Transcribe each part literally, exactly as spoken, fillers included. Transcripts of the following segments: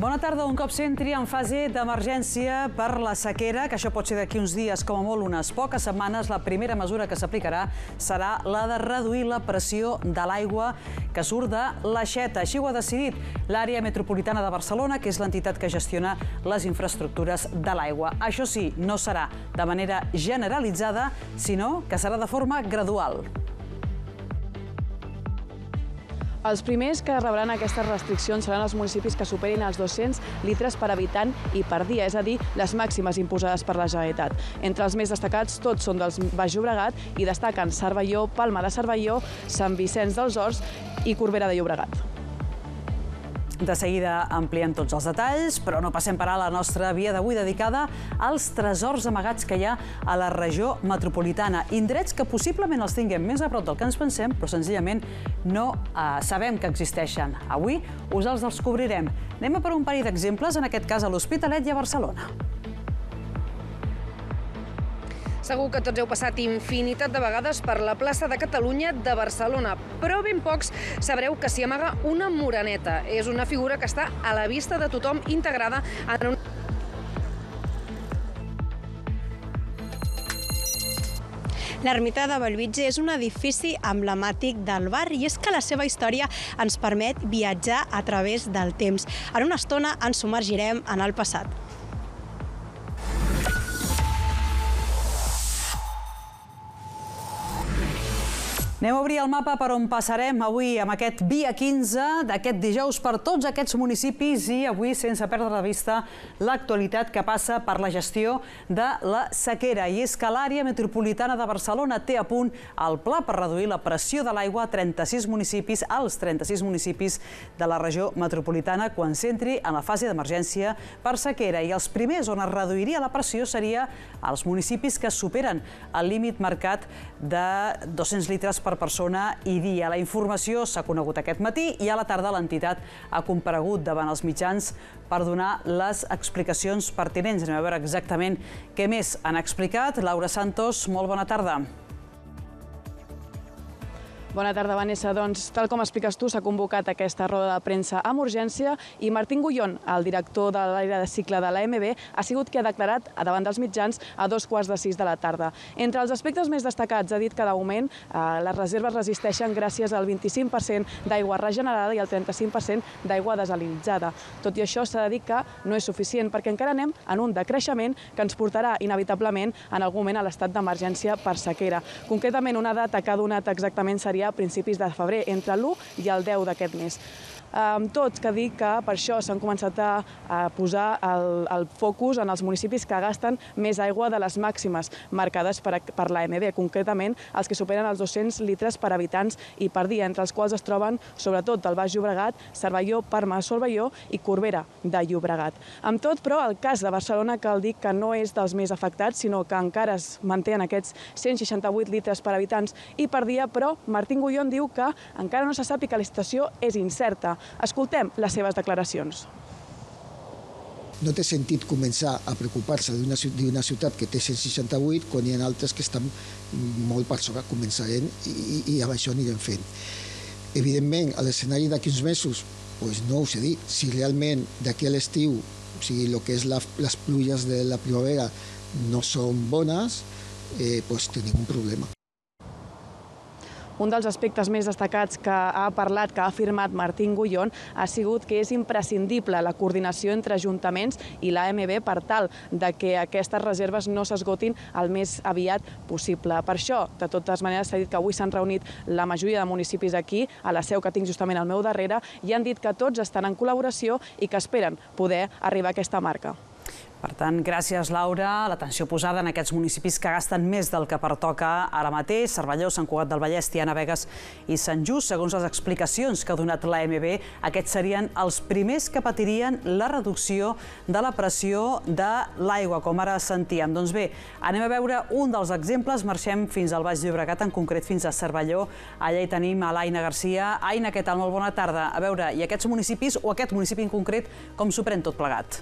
Bona tarda. Un cop s'entri en fase d'emergència per la sequera, que això pot ser d'aquí uns dies, com a molt unes poques setmanes, la primera mesura que s'aplicarà serà la de reduir la pressió de l'aigua que surt de l'aixeta. Així ho ha decidit l'àrea metropolitana de Barcelona, que és l'entitat que gestiona les infraestructures de l'aigua. Això sí, no serà de manera generalitzada, sinó que serà de forma gradual. Els primers que rebran aquestes restriccions seran els municipis que superin els dos-cents litres per habitant i per dia, és a dir, les màximes imposades per la Generalitat. Entre els més destacats, tots són del Baix Llobregat i destaquen Cervelló, Palma de Cervelló, Sant Vicenç dels Horts i Corbera de Llobregat. De seguida ampliem tots els detalls, però no passem per a la nostra via d'avui dedicada als tresors amagats que hi ha a la regió metropolitana. Indrets que possiblement els tinguem més a prop del que ens pensem, però senzillament no eh, sabem que existeixen. Avui us els descobrirem. Anem a per un parell d'exemples, en aquest cas a l'Hospitalet i a Barcelona. Segur que tots heu passat infinitat de vegades per la plaça de Catalunya de Barcelona, però ben pocs sabreu que s'hi amaga una moreneta. És una figura que està a la vista de tothom, integrada en un... L'ermita de Bellvitge és un edifici emblemàtic del barri i és que la seva història ens permet viatjar a través del temps. En una estona ens submergirem en el passat. Anem a obrir el mapa per on passarem avui amb aquest Via quinze d'aquest dijous per tots aquests municipis i avui sense perdre de vista l'actualitat que passa per la gestió de la sequera. I és que l'àrea metropolitana de Barcelona té a punt el pla per reduir la pressió de l'aigua a trenta-sis municipis, als trenta-sis municipis de la regió metropolitana quan s'entri en la fase d'emergència per sequera. I els primers on es reduiria la pressió seria els municipis que superen el límit marcat de dos-cents litres per persona i dia. La informació s'ha conegut aquest matí i a la tarda l'entitat ha comparegut davant els mitjans per donar les explicacions pertinents. Anem a veure exactament què més han explicat. Laura Santos, molt bona tarda. Bona tarda, Vanessa. Doncs, tal com expliques tu, s'ha convocat aquesta roda de premsa amb urgència i Martín Gullón, el director de l'aire de cicle de l'A M B, ha sigut qui ha declarat davant dels mitjans a dos quarts de sis de la tarda. Entre els aspectes més destacats ha dit que, de moment, les reserves resisteixen gràcies al vint-i-cinc per cent d'aigua regenerada i al trenta-cinc per cent d'aigua desalinitzada. Tot i això, s'ha de dir que no és suficient perquè encara anem en un decreixement que ens portarà inevitablement en algun moment a l'estat d'emergència per sequera. Concretament, una data que ha donat exactament seria a principis de febrer, entre l'u i el deu d'aquest mes. Amb tot, que dic que per això s'han començat a posar el, el focus en els municipis que gasten més aigua de les màximes marcades per, per l'A M B, concretament els que superen els dos-cents litres per habitants i per dia, entre els quals es troben sobretot el Baix Llobregat, Cervelló, Palma de Cervelló i Corbera de Llobregat. Amb tot, però, el cas de Barcelona cal dir que no és dels més afectats, sinó que encara es manté en aquests cent seixanta-vuit litres per habitants i per dia, però Martín Gullón diu que encara no se sap i que la situació és incerta. Escoltem les seves declaracions. No té sentit començar a preocupar-se d'una ciutat que té cent seixanta-vuit quan hi ha altres que estan molt per sobre. Començarem i, i amb això anirem fent. Evidentment, a l'escenari d'aquí uns mesos, doncs no ho sé dir, si realment d'aquí a l'estiu, o sigui, el que és la, les pluges de la primavera no són bones, eh, doncs tenim un problema. Un dels aspectes més destacats que ha parlat, que ha afirmat Martín Gullón, ha sigut que és imprescindible la coordinació entre ajuntaments i l'A M B per tal de que aquestes reserves no s'esgotin el més aviat possible. Per això, de totes maneres, s'ha dit que avui s'han reunit la majoria de municipis aquí, a la seu que tinc justament al meu darrere, i han dit que tots estan en col·laboració i que esperen poder arribar a aquesta marca. Per tant, gràcies, Laura. L'atenció posada en aquests municipis que gasten més del que pertoca ara mateix: Cervelló, Sant Cugat del Vallès, Tiana, Begues i Sant Just. Segons les explicacions que ha donat l'A M B, aquests serien els primers que patirien la reducció de la pressió de l'aigua, com ara sentíem. Doncs bé, anem a veure un dels exemples. Marxem fins al Baix Llobregat, en concret fins a Cervelló. Allà hi tenim a l'Aina Garcia. Aina, què tal? Molt bona tarda. A veure, i aquests municipis, o aquest municipi en concret, com s'ho pren tot plegat?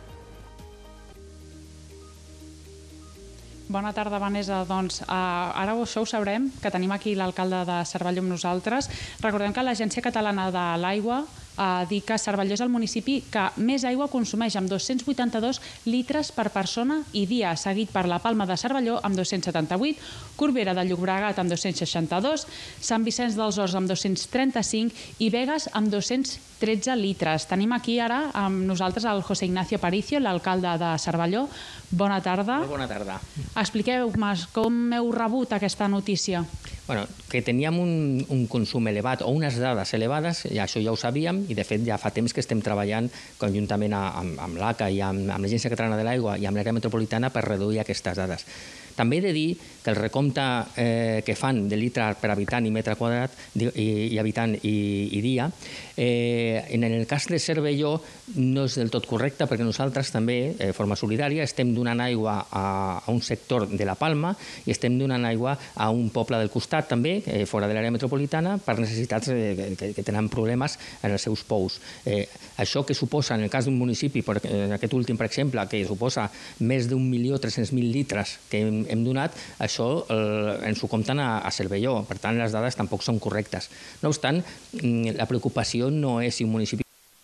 Bona tarda, Vanessa. Doncs ara això ho sabrem, que tenim aquí l'alcalde de Cervelló amb nosaltres. Recordem que l'Agència Catalana de l'Aigua dir que Cervelló és el municipi que més aigua consumeix, amb dos-cents vuitanta-dos litres per persona i dia, seguit per la Palma de Cervelló amb dos-cents setanta-vuit, Corbera de Llobregat amb dos-cents seixanta-dos, Sant Vicenç dels Horts amb dos-cents trenta-cinc i Begues amb dos-cents tretze litres. Tenim aquí ara amb nosaltres el José Ignacio Aparicio, l'alcalde de Cervelló. Bona tarda. Molt bona tarda. Expliqueu-me com heu rebut aquesta notícia. Bueno, que teníem un, un consum elevat o unes dades elevades, i això ja ho sabíem, i de fet ja fa temps que estem treballant conjuntament amb, amb l'A C A i amb, amb l'Agència Catalana de l'Aigua i amb l'àrea metropolitana per reduir aquestes dades. També he de dir que el recompte eh, que fan de litres per habitant i metre quadrat i, i habitant i, i dia, eh, en el cas de Cervelló no és del tot correcte perquè nosaltres també, de forma solidària, estem donant aigua a, a un sector de la Palma i estem donant aigua a un poble del costat també, eh, fora de l'àrea metropolitana, per necessitats eh, que, que tenen problemes en els seus pous. Eh, això que suposa, en el cas d'un municipi, per, en aquest últim, per exemple, que suposa més d'un milió tres-cents mil litres que hem, hem donat, això eh, ens ho compten a, a Cervelló. Per tant, les dades tampoc són correctes. No obstant, la preocupació no és si un municipi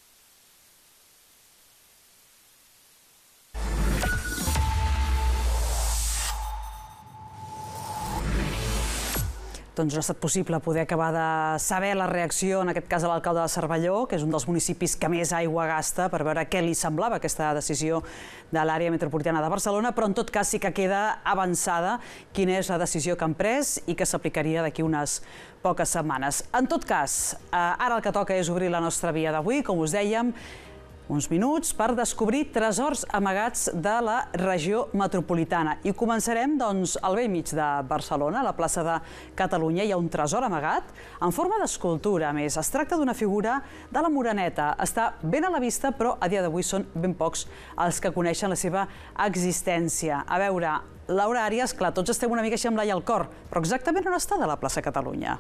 Doncs no ha estat possible poder acabar de saber la reacció, en aquest cas de l'alcalde de Cervelló, que és un dels municipis que més aigua gasta, per veure què li semblava aquesta decisió de l'àrea metropolitana de Barcelona, però en tot cas sí que queda avançada quina és la decisió que han pres i que s'aplicaria d'aquí unes poques setmanes. En tot cas, ara el que toca és obrir la nostra via d'avui, com us dèiem, uns minuts per descobrir tresors amagats de la regió metropolitana. I començarem doncs, al bell mig de Barcelona, a la plaça de Catalunya. Hi ha un tresor amagat en forma d'escultura. A més, es tracta d'una figura de la Moreneta. Està ben a la vista, però a dia d'avui són ben pocs els que coneixen la seva existència. A veure, Laura Àrias, clar, tots estem una mica així amb l'ai al cor, però exactament on està de la plaça Catalunya?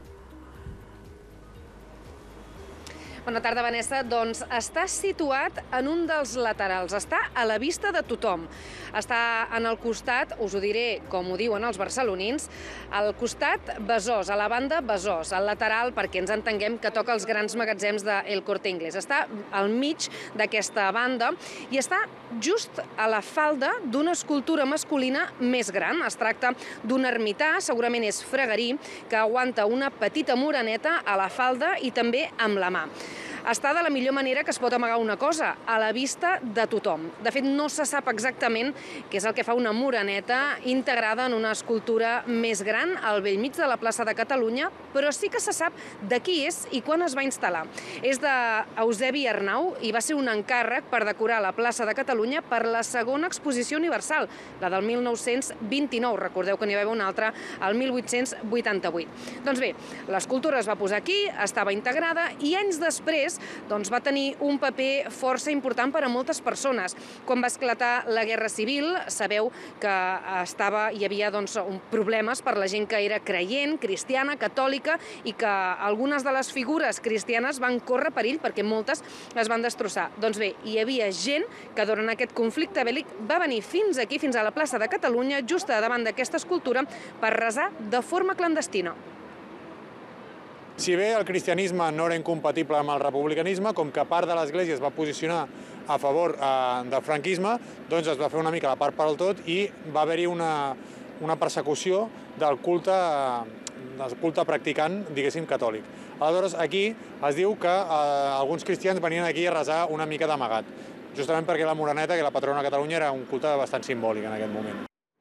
Bona tarda, Vanessa. Doncs està situat en un dels laterals, està a la vista de tothom. Està en el costat, us ho diré com ho diuen els barcelonins, al costat Besòs, a la banda Besòs, al lateral, perquè ens entenguem que toca els grans magatzems d'El Corte Inglés. Està al mig d'aquesta banda i està just a la falda d'una escultura masculina més gran. Es tracta d'un ermità, segurament és fregarí, que aguanta una petita moreneta a la falda i també amb la mà. Està de la millor manera que es pot amagar una cosa, a la vista de tothom. De fet, no se sap exactament què és el que fa una moreneta integrada en una escultura més gran al bell mig de la plaça de Catalunya, però sí que se sap de qui és i quan es va instal·lar. És d'Eusebi Arnau i va ser un encàrrec per decorar la plaça de Catalunya per la segona exposició universal, la del mil nou-cents vint-i-nou. Recordeu que n'hi va haver una altra al mil vuit-cents vuitanta-vuit. Doncs bé, l'escultura es va posar aquí, estava integrada i anys després doncs va tenir un paper força important per a moltes persones. Quan va esclatar la Guerra Civil, sabeu que estava, hi havia doncs, problemes per la gent que era creient, cristiana, catòlica, i que algunes de les figures cristianes van córrer perill perquè moltes es van destrossar. Doncs bé, hi havia gent que durant aquest conflicte bèl·lic va venir fins aquí, fins a la plaça de Catalunya, just davant d'aquesta escultura, per resar de forma clandestina. Si bé el cristianisme no era incompatible amb el republicanisme, com que part de l'Església es va posicionar a favor eh, del franquisme, doncs es va fer una mica la part per al tot i va haver-hi una, una persecució del culte, del culte practicant, diguéssim, catòlic. Aleshores, aquí es diu que eh, alguns cristians venien aquí a resar una mica d'amagat, justament perquè la Moreneta, que la patrona de Catalunya, era un culte bastant simbòlic en aquest moment.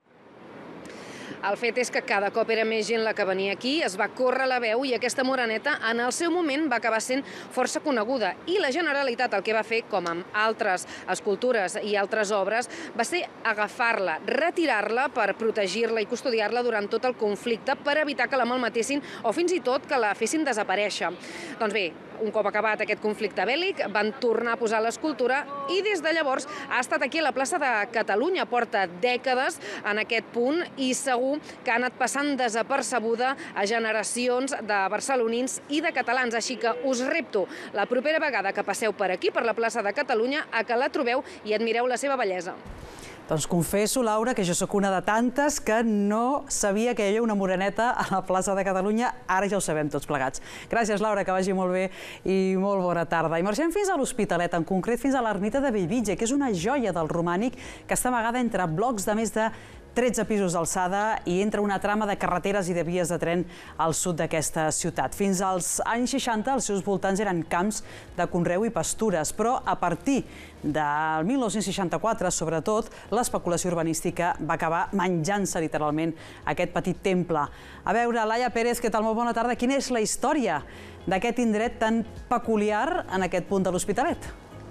El fet és que cada cop era més gent la que venia aquí, es va córrer la veu i aquesta moreneta en el seu moment va acabar sent força coneguda. I la Generalitat el que va fer, com amb altres escultures i altres obres, va ser agafar-la, retirar-la per protegir-la i custodiar-la durant tot el conflicte per evitar que la malmetessin o fins i tot que la fessin desaparèixer. Doncs bé, un cop acabat aquest conflicte bèl·lic, van tornar a posar l'escultura i des de llavors ha estat aquí a la plaça de Catalunya. Porta dècades en aquest punt i segur que ha anat passant desapercebuda a generacions de barcelonins i de catalans. Així que us repto la propera vegada que passeu per aquí, per la plaça de Catalunya, a que la trobeu i admireu la seva bellesa. Doncs confesso, Laura, que jo sóc una de tantes que no sabia que hi havia una moreneta a la plaça de Catalunya. Ara ja ho sabem tots plegats. Gràcies, Laura, que vagi molt bé i molt bona tarda. I marxem fins a l'Hospitalet, en concret fins a l'ermita de Bellvitge, que és una joia del romànic que està amagada entre blocs de més de tretze pisos d'alçada i entre una trama de carreteres i de vies de tren al sud d'aquesta ciutat. Fins als anys seixanta, els seus voltants eren camps de conreu i pastures, però a partir del mil nou-cents seixanta-quatre, sobretot, l'especulació urbanística va acabar menjant-se literalment aquest petit temple. A veure, Laia Pérez, què tal? Molt bona tarda. Quina és la història d'aquest indret tan peculiar en aquest punt de l'Hospitalet?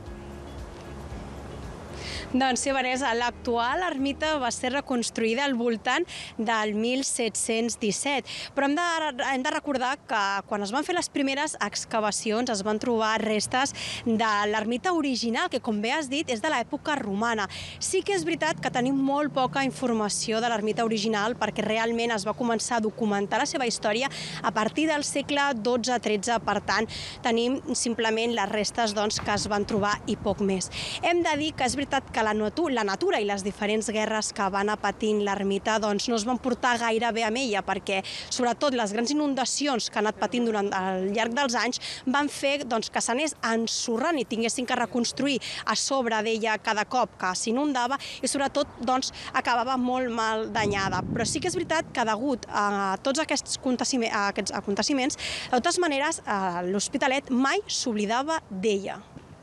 Doncs sí, Vanessa, l'actual ermita va ser reconstruïda al voltant del mil set-cents disset, però hem de, hem de recordar que quan es van fer les primeres excavacions es van trobar restes de l'ermita original, que com bé has dit és de l'època romana. Sí que és veritat que tenim molt poca informació de l'ermita original perquè realment es va començar a documentar la seva història a partir del segle dotze tretze, per tant tenim simplement les restes doncs, que es van trobar i poc més. Hem de dir que és veritat que la natura i les diferents guerres que va anar patint l'ermita doncs, no es van portar gaire bé amb ella, perquè sobretot les grans inundacions que ha anat patint durant al llarg dels anys van fer doncs, que s'anés ensorrant i tinguessin que reconstruir a sobre d'ella cada cop que s'inundava i sobretot doncs, acabava molt mal danyada. Però sí que és veritat que degut a tots aquests aconteciments, de totes maneres l'Hospitalet mai s'oblidava d'ella.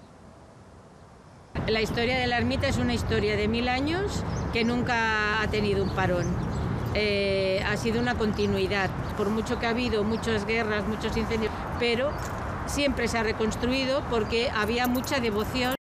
La historia de la ermita es una historia de mil años que nunca ha tenido un parón. Eh, ha sido una continuidad, por mucho que ha habido muchas guerras, muchos incendios, pero siempre se ha reconstruido porque había mucha devoción.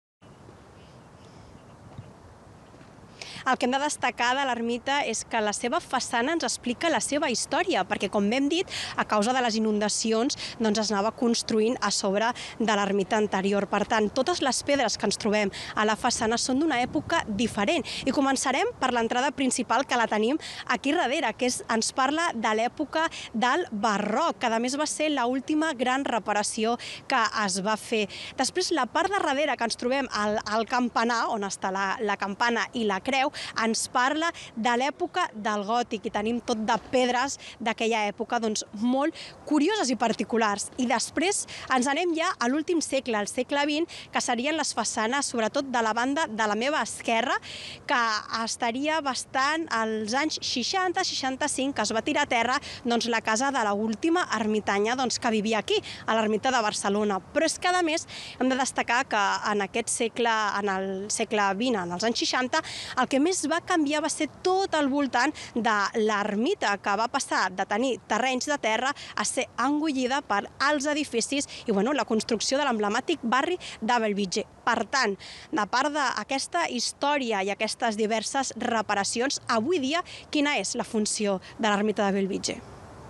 El que hem de destacar de l'ermita és que la seva façana ens explica la seva història, perquè, com hem dit, a causa de les inundacions doncs es anava construint a sobre de l'ermita anterior. Per tant, totes les pedres que ens trobem a la façana són d'una època diferent. I començarem per l'entrada principal, que la tenim aquí darrere, que és, ens parla de l'època del barroc, que a més va ser l'última gran reparació que es va fer. Després, la part de darrere que ens trobem al, al campanar, on està la, la campana i la creu, ens parla de l'època del gòtic i tenim tot de pedres d'aquella època doncs, molt curioses i particulars. I després ens anem ja a l'últim segle, al segle vint, que serien les façanes, sobretot de la banda de la meva esquerra, que estaria bastant als anys seixanta seixanta-cinc, que es va tirar a terra doncs, la casa de l'última ermitanya doncs, que vivia aquí, a l'ermita de Barcelona. Però és que, a més, hem de destacar que en aquest segle, en el segle vint, en els anys seixanta, el que més va canviar va ser tot el voltant de l'ermita, que va passar de tenir terrenys de terra a ser engollida per als edificis i bueno, la construcció de l'emblemàtic barri de Bellvitge. Per tant, de part d'aquesta història i aquestes diverses reparacions, avui dia, quina és la funció de l'ermita de Bellvitge?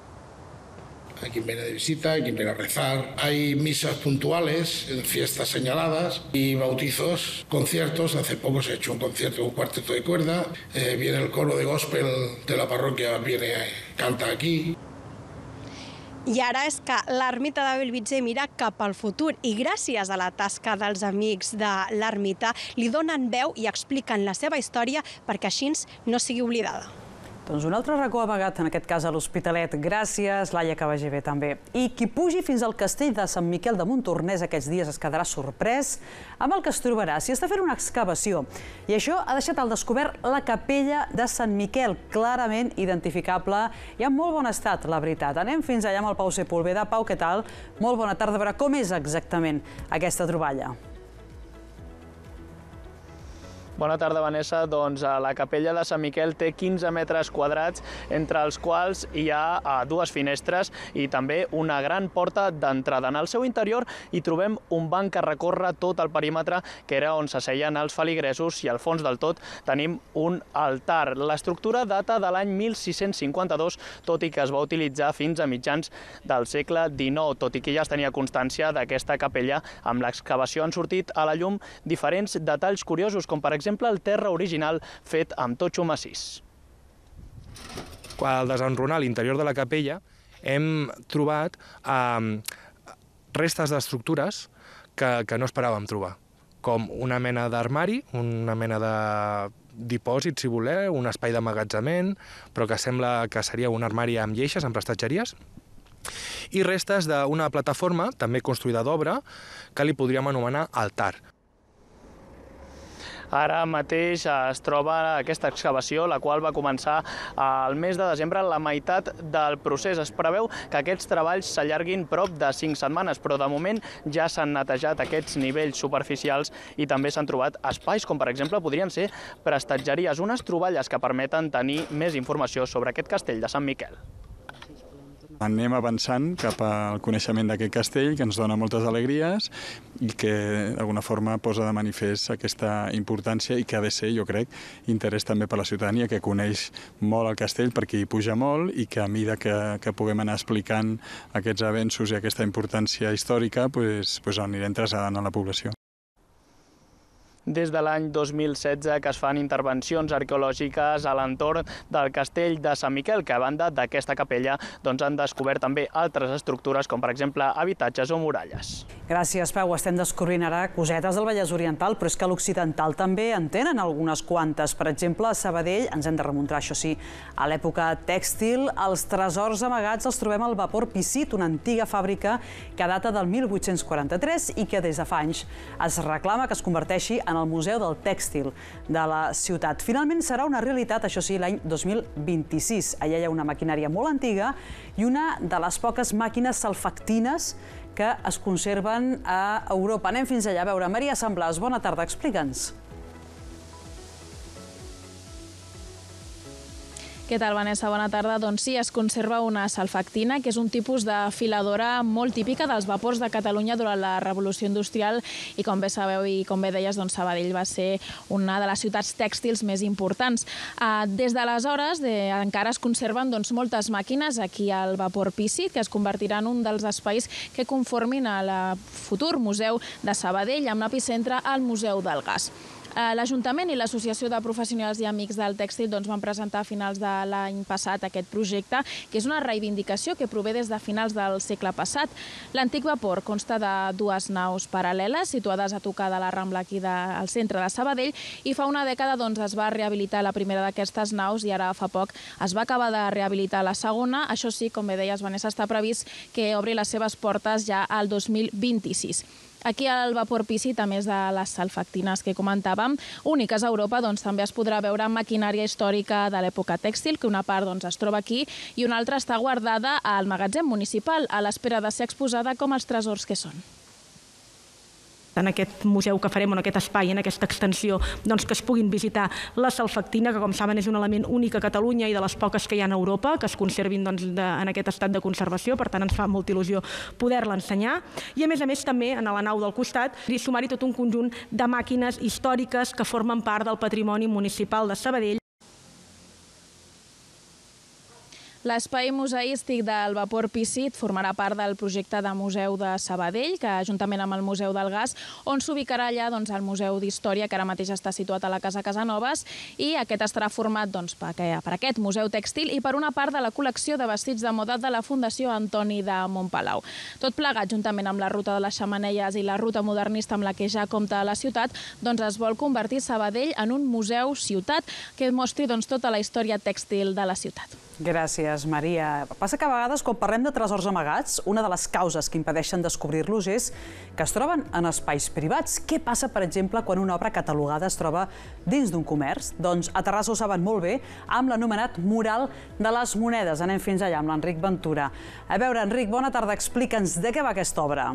Hay quien viene de visita, hay quien viene a rezar. Hay misas puntuales en fiestas señaladas y bautizos, conciertos. Hace poco se ha hecho un concierto, un cuarteto de cuerda. Eh, viene el coro de gospel de la parroquia, viene, canta aquí. I ara és que l'ermita de Bellvitge mira cap al futur i gràcies a la tasca dels amics de l'ermita li donen veu i expliquen la seva història perquè així no sigui oblidada. Doncs un altre racó amagat, en aquest cas a l'Hospitalet. Gràcies, Laia, que vagi bé també. I qui pugi fins al castell de Sant Miquel de Montornès aquests dies es quedarà sorprès amb el que es trobarà. S'hi està fent una excavació i això ha deixat al descobert la capella de Sant Miquel, clarament identificable i en molt bon estat, la veritat. Anem fins allà amb el Pau Sepúlveda. Pau, què tal? Molt bona tarda. A veure com és exactament aquesta troballa. Bona tarda, Vanessa. Doncs la capella de Sant Miquel té quinze metres quadrats, entre els quals hi ha dues finestres i també una gran porta d'entrada. En el seu interior hi trobem un banc que recorre tot el perímetre, que era on s'asseien els feligresos, i al fons del tot tenim un altar. L'estructura data de l'any mil sis-cents cinquanta-dos, tot i que es va utilitzar fins a mitjans del segle dinou, tot i que ja es tenia constància d'aquesta capella. Amb l'excavació han sortit a la llum diferents detalls curiosos, com per exemple el terra original fet amb totxo massís. Al desenrunar l'interior de la capella hem trobat eh, restes d'estructures que, que no esperàvem trobar, com una mena d'armari, una mena de dipòsit, si voleu, un espai d'emmagatzement, però que sembla que seria un armari amb lleixes, amb prestatgeries, i restes d'una plataforma, també construïda d'obra, que li podríem anomenar altar. Ara mateix es troba aquesta excavació, la qual va començar al mes de desembre, la meitat del procés. Es preveu que aquests treballs s'allarguin prop de cinc setmanes, però de moment ja s'han netejat aquests nivells superficials i també s'han trobat espais, com per exemple podrien ser prestatgeries, unes troballes que permeten tenir més informació sobre aquest castell de Sant Miquel. Anem avançant cap al coneixement d'aquest castell, que ens dona moltes alegries i que d'alguna forma posa de manifest aquesta importància i que ha de ser, jo crec, interès també per la ciutadania, que coneix molt el castell perquè hi puja molt i que a mesura que, que puguem anar explicant aquests avenços i aquesta importància històrica, pues, pues anirem traslladant a la població. Des de l'any dos mil setze que es fan intervencions arqueològiques a l'entorn del castell de Sant Miquel, que a banda d'aquesta capella doncs han descobert també altres estructures, com per exemple habitatges o muralles. Gràcies, Pau. Estem descobrint ara cosetes del Vallès Oriental, però és que a l'Occidental també en tenen algunes quantes. Per exemple, a Sabadell, ens hem de remuntar, això sí, a l'època tèxtil, els tresors amagats els trobem al Vapor Pissit, una antiga fàbrica que data del mil vuit-cents quaranta-tres i que des de fa anys es reclama que es converteixi en el Museu del Tèxtil de la ciutat. Finalment serà una realitat, això sí, l'any dos mil vint-i-sis. Allà hi ha una maquinària molt antiga i una de les poques màquines salfactines que es conserven a Europa. Anem fins allà a veure. Maria Samblàs, bona tarda, explica'ns. Què tal, Vanessa? Bona tarda. Doncs sí, es conserva una salfactina, que és un tipus de filadora molt típica dels vapors de Catalunya durant la Revolució Industrial i, com bé sabeu i com bé deies, doncs Sabadell va ser una de les ciutats tèxtils més importants. Des d'aleshores encara es conserven moltes màquines aquí al Vapor Pissit, que es convertiran en un dels espais que conformin el futur Museu de Sabadell, amb l'epicentre al Museu del Gas. L'Ajuntament i l'Associació de Professionals i Amics del Tèxtil van presentar a finals de l'any passat aquest projecte, que és una reivindicació que prové des de finals del segle passat. L'antic vapor consta de dues naus paral·leles situades a tocar de la Rambla aquí al centre de Sabadell i fa una dècada es va rehabilitar la primera d'aquestes naus i ara fa poc es va acabar de rehabilitar la segona. Això sí, com bé deies, Vanessa, està previst que obri les seves portes ja al dos mil vint-i-sis. Aquí al Vapor Pissit, a més de les salfactines que comentàvem, úniques a Europa, doncs també es podrà veure maquinària històrica de l'època tèxtil, que una part doncs, es troba aquí i una altra està guardada al magatzem municipal, a l'espera de ser exposada com els tresors que són. En aquest museu que farem, en aquest espai, en aquesta extensió, doncs que es puguin visitar la salfactina, que com saben és un element únic a Catalunya i de les poques que hi ha a Europa, que es conservin doncs, de, en aquest estat de conservació, per tant ens fa molta il·lusió poder-la ensenyar. I a més a més també a la nau del costat i sumar-hi tot un conjunt de màquines històriques que formen part del patrimoni municipal de Sabadell. L'espai museístic del Vapor Pissit formarà part del projecte de Museu de Sabadell, que juntament amb el Museu del Gas, on s'ubicarà allà doncs, el Museu d'Història, que ara mateix està situat a la Casa Casanovas, i aquest estarà format doncs, per, per aquest Museu Tèxtil i per una part de la col·lecció de vestits de moda de la Fundació Antoni de Montpalau. Tot plegat, juntament amb la ruta de les xemeneies i la ruta modernista amb la que ja compta la ciutat, doncs es vol convertir Sabadell en un museu-ciutat que mostri doncs, tota la història tèxtil de la ciutat. Gràcies, Maria. Passa que a vegades, quan parlem de tresors amagats, una de les causes que impedeixen descobrir-los és que es troben en espais privats. Què passa, per exemple, quan una obra catalogada es troba dins d'un comerç? Doncs a Terrassa ho saben molt bé, amb l'anomenat mural de les monedes. Anem fins allà amb l'Enric Ventura. A veure, Enric, bona tarda. Explica'ns de què va aquesta obra.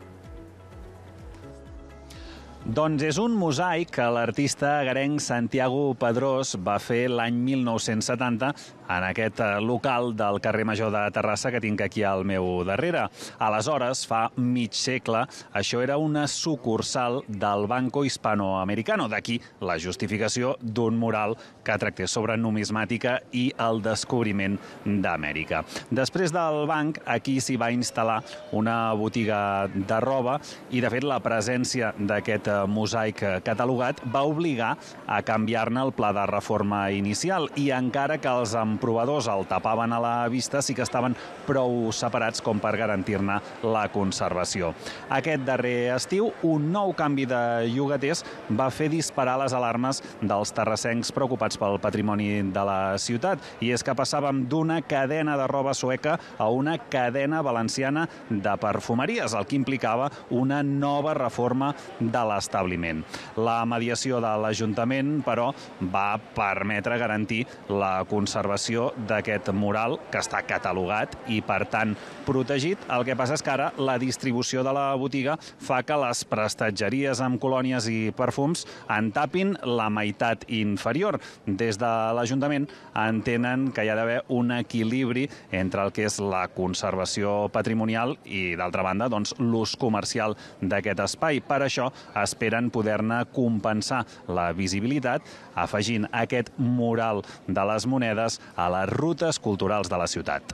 Doncs és un mosaic que l'artista agarenc Santiago Pedrós va fer l'any mil nou-cents setanta en aquest local del carrer Major de Terrassa que tinc aquí al meu darrere. Aleshores, fa mig segle, això era una sucursal del Banco Hispanoamericano. D'aquí la justificació d'un mural que tractés sobre numismàtica i el descobriment d'Amèrica. Després del banc, aquí s'hi va instal·lar una botiga de roba i, de fet, la presència d'aquest mosaic catalogat va obligar a canviar-ne el pla de reforma inicial i encara que els comprovadors el tapaven a la vista, sí que estaven prou separats com per garantir-ne la conservació. Aquest darrer estiu, un nou canvi de llogaters va fer disparar les alarmes dels terrassencs preocupats pel patrimoni de la ciutat. I és que passàvem d'una cadena de roba sueca a una cadena valenciana de perfumeries, el que implicava una nova reforma de l'establiment. La mediació de l'Ajuntament, però, va permetre garantir la conservació d'aquest mural, que està catalogat i, per tant, protegit. El que passa és que ara la distribució de la botiga fa que les prestatgeries amb colònies i perfums en tapin la meitat inferior. Des de l'Ajuntament entenen que hi ha d'haver un equilibri entre el que és la conservació patrimonial i, d'altra banda, doncs, l'ús comercial d'aquest espai. Per això esperen poder-ne compensar la visibilitat afegint aquest mural de les monedes a les rutes culturals de la ciutat.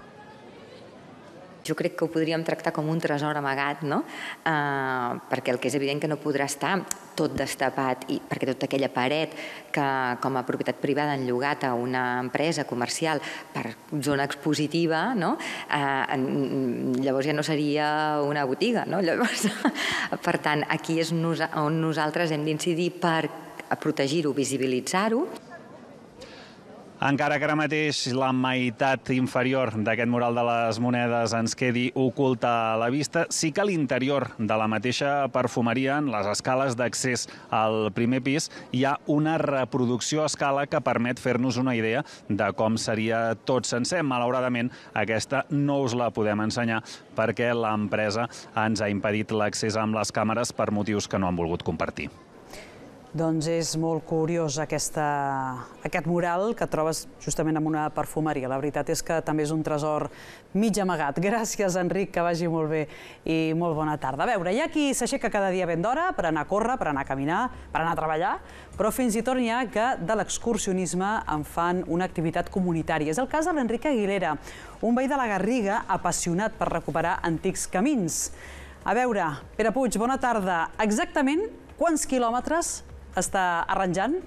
Jo crec que ho podríem tractar com un tresor amagat, no? Uh, perquè el que és evident que no podrà estar tot destapat, i perquè tota aquella paret que com a propietat privada han llogat a una empresa comercial per zona expositiva, no? Uh, llavors ja no seria una botiga, no? Llavors, per tant, aquí és on nosaltres hem d'incidir per protegir-ho, visibilitzar-ho. Encara que ara mateix la meitat inferior d'aquest mural de les monedes ens quedi oculta a la vista, sí que a l'interior de la mateixa perfumeria, en les escales d'accés al primer pis, hi ha una reproducció a escala que permet fer-nos una idea de com seria tot sencer. Malauradament, aquesta no us la podem ensenyar perquè l'empresa ens ha impedit l'accés amb les càmeres per motius que no han volgut compartir. Doncs és molt curiós aquesta, aquest mural que trobes justament en una perfumeria. La veritat és que també és un tresor mig amagat. Gràcies, Enric, que vagi molt bé i molt bona tarda. A veure, hi ha qui s'aixeca cada dia ben d'hora per anar a córrer, per anar a caminar, per anar a treballar, però fins i tot n'hi ha que de l'excursionisme en fan una activitat comunitària. És el cas de l'Enric Aguilera, un veí de la Garriga apassionat per recuperar antics camins. A veure, Pere Puig, bona tarda. Exactament quants quilòmetres està arranjant?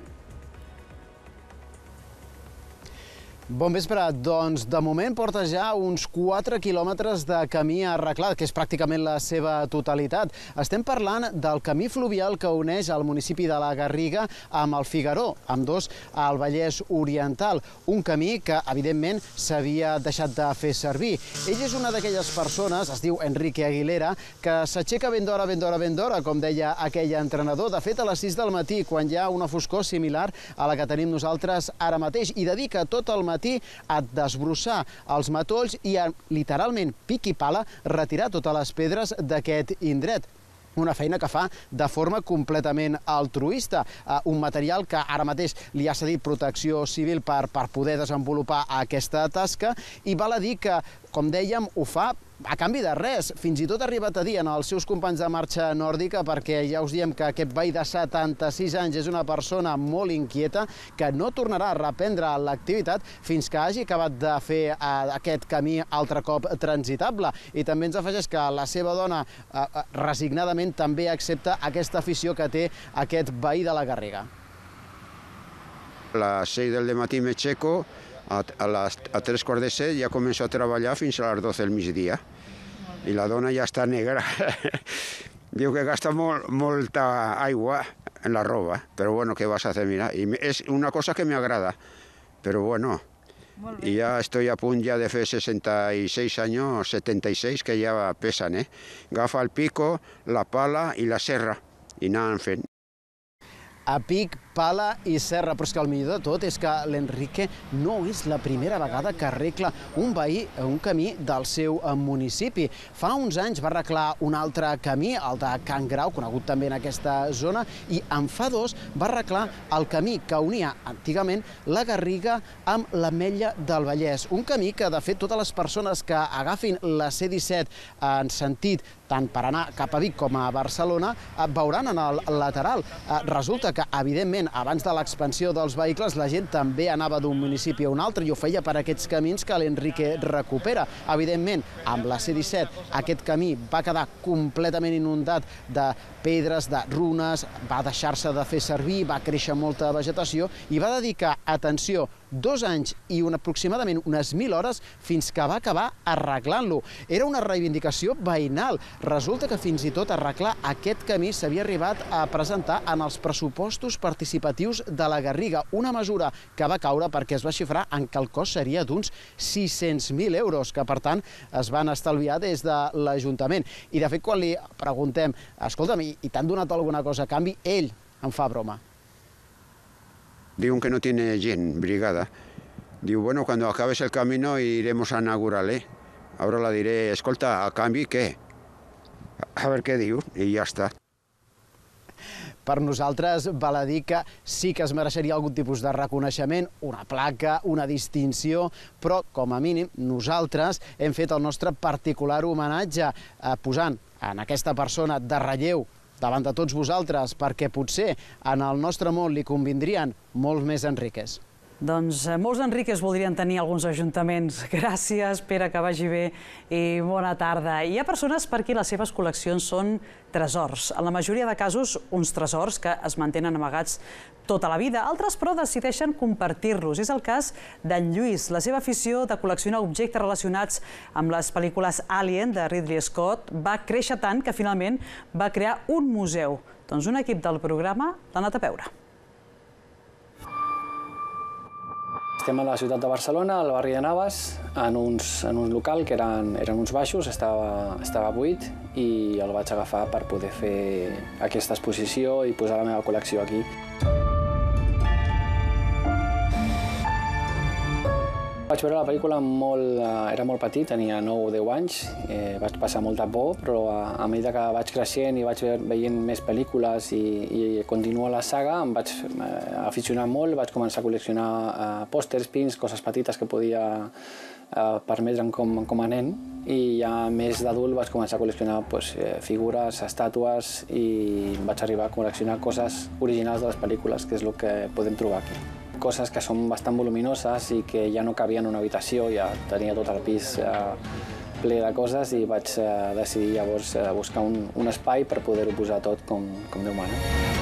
Bon vespre. Doncs de moment porta ja uns quatre quilòmetres de camí arreglat, que és pràcticament la seva totalitat. Estem parlant del camí fluvial que uneix el municipi de la Garriga amb el Figaró, ambdós al Vallès Oriental. Un camí que, evidentment, s'havia deixat de fer servir. Ell és una d'aquelles persones, es diu Enrique Aguilera, que s'aixeca ben d'hora, ben d'hora, ben d'hora, com deia aquell entrenador. De fet, a les sis del matí, quan hi ha una foscor similar a la que tenim nosaltres ara mateix, i dedica tot el matí a desbrossar els matolls i a, literalment, pic i pala, retirar totes les pedres d'aquest indret. Una feina que fa de forma completament altruista. Un material que ara mateix li ha cedit Protecció Civil per, per poder desenvolupar aquesta tasca, i val a dir que, com dèiem, ho fa a canvi de res. Fins i tot ha arribat a dir als seus companys de Marxa Nòrdica, perquè ja us diem que aquest veí de setanta-sis anys és una persona molt inquieta, que no tornarà a reprendre l'activitat fins que hagi acabat de fer aquest camí altre cop transitable. I també ens afegeix que la seva dona resignadament també accepta aquesta afició que té aquest veí de la Garriga. A les seis del matí m'aixeco, a, a, les, a tres quarts de set ja començo a treballar fins a les doce del migdia. I la dona ja està negra. Diu que gasta molt, molta aigua en la roba, però bueno, què vas a fer? Mira, i és una cosa que m'agrada, però bueno, y ya estoy a punt ja de fer seixanta-sis anys, setanta-sis, que ja pesen, eh? Agafa el pico, la pala i la serra, i anant fent. A pic, pala i serra, però és que el millor de tot és que l'Enrique no és la primera vegada que arregla un veí, un camí del seu municipi. Fa uns anys va arreglar un altre camí, el de Can Grau, conegut també en aquesta zona, i en fa dos va arreglar el camí que unia antigament la Garriga amb l'Ametlla del Vallès. Un camí que, de fet, totes les persones que agafin la C disset en sentit tant per anar cap a Vic com a Barcelona, veuran en el lateral. Resulta que, evidentment, abans de l'expansió dels vehicles, la gent també anava d'un municipi a un altre i ho feia per aquests camins que l'Enrique recupera. Evidentment, amb la C disset, aquest camí va quedar completament inundat de pedres, de runes, va deixar-se de fer servir, va créixer molta vegetació i va dedicar atenció dos anys i aproximadament unes mil hores fins que va acabar arreglant-lo. Era una reivindicació veïnal. Resulta que fins i tot arreglar aquest camí s'havia arribat a presentar en els pressupostos participatius de la Garriga, una mesura que va caure perquè es va xifrar en que el cost seria d'uns sis-cents mil euros, que per tant es van estalviar des de l'Ajuntament. I de fet, quan li preguntem, escolta'm, i t'han donat alguna cosa a canvi, ell em fa broma. Diuen que no tiene gent, brigada. Diu, bueno, cuando acabes el camino iremos a inaugurarle. Ahora la diré, escolta, a canvi què? A veure què diu, i ja està. Per nosaltres val a dir que sí que es mereixeria algun tipus de reconeixement, una placa, una distinció, però com a mínim nosaltres hem fet el nostre particular homenatge posant en aquesta persona de relleu davant de tots vosaltres, perquè potser en el nostre món li convindrien molts més Enriques. Doncs molts Enriques voldrien tenir alguns ajuntaments. Gràcies, Pere, que vagi bé i bona tarda. Hi ha persones per qui les seves col·leccions són tresors. En la majoria de casos, uns tresors que es mantenen amagats tota la vida. Altres, però, decideixen compartir-los. És el cas d'en Lluís. La seva afició de col·leccionar objectes relacionats amb les pel·lícules Alien de Ridley Scott va créixer tant que finalment va crear un museu. Doncs un equip del programa l'ha anat a veure. Estem a la ciutat de Barcelona, al barri de Navas, en, uns, en un local que eren, eren uns baixos, estava, estava buit i el vaig agafar per poder fer aquesta exposició i posar la meva col·lecció aquí. Vaig veure la pel·lícula molt... Era molt petit, tenia nou o deu anys, eh, vaig passar molta por, però a, a mesura que vaig creixent i vaig veient més pel·lícules i, i continua la saga, em vaig eh, aficionar molt, vaig començar a col·leccionar eh, pòsters, pins, coses petites que podia eh, permetre'm com, com a nen, i ja més d'adult vaig començar a col·leccionar pues, eh, figures, estàtues, i vaig arribar a col·leccionar coses originals de les pel·lícules, que és el que podem trobar aquí. Coses que són bastant voluminoses i que ja no cabien en una habitació, ja tenia tot el pis eh, ple de coses i vaig eh, decidir llavors eh, buscar un, un espai per poder-ho posar tot com, com Déu mana.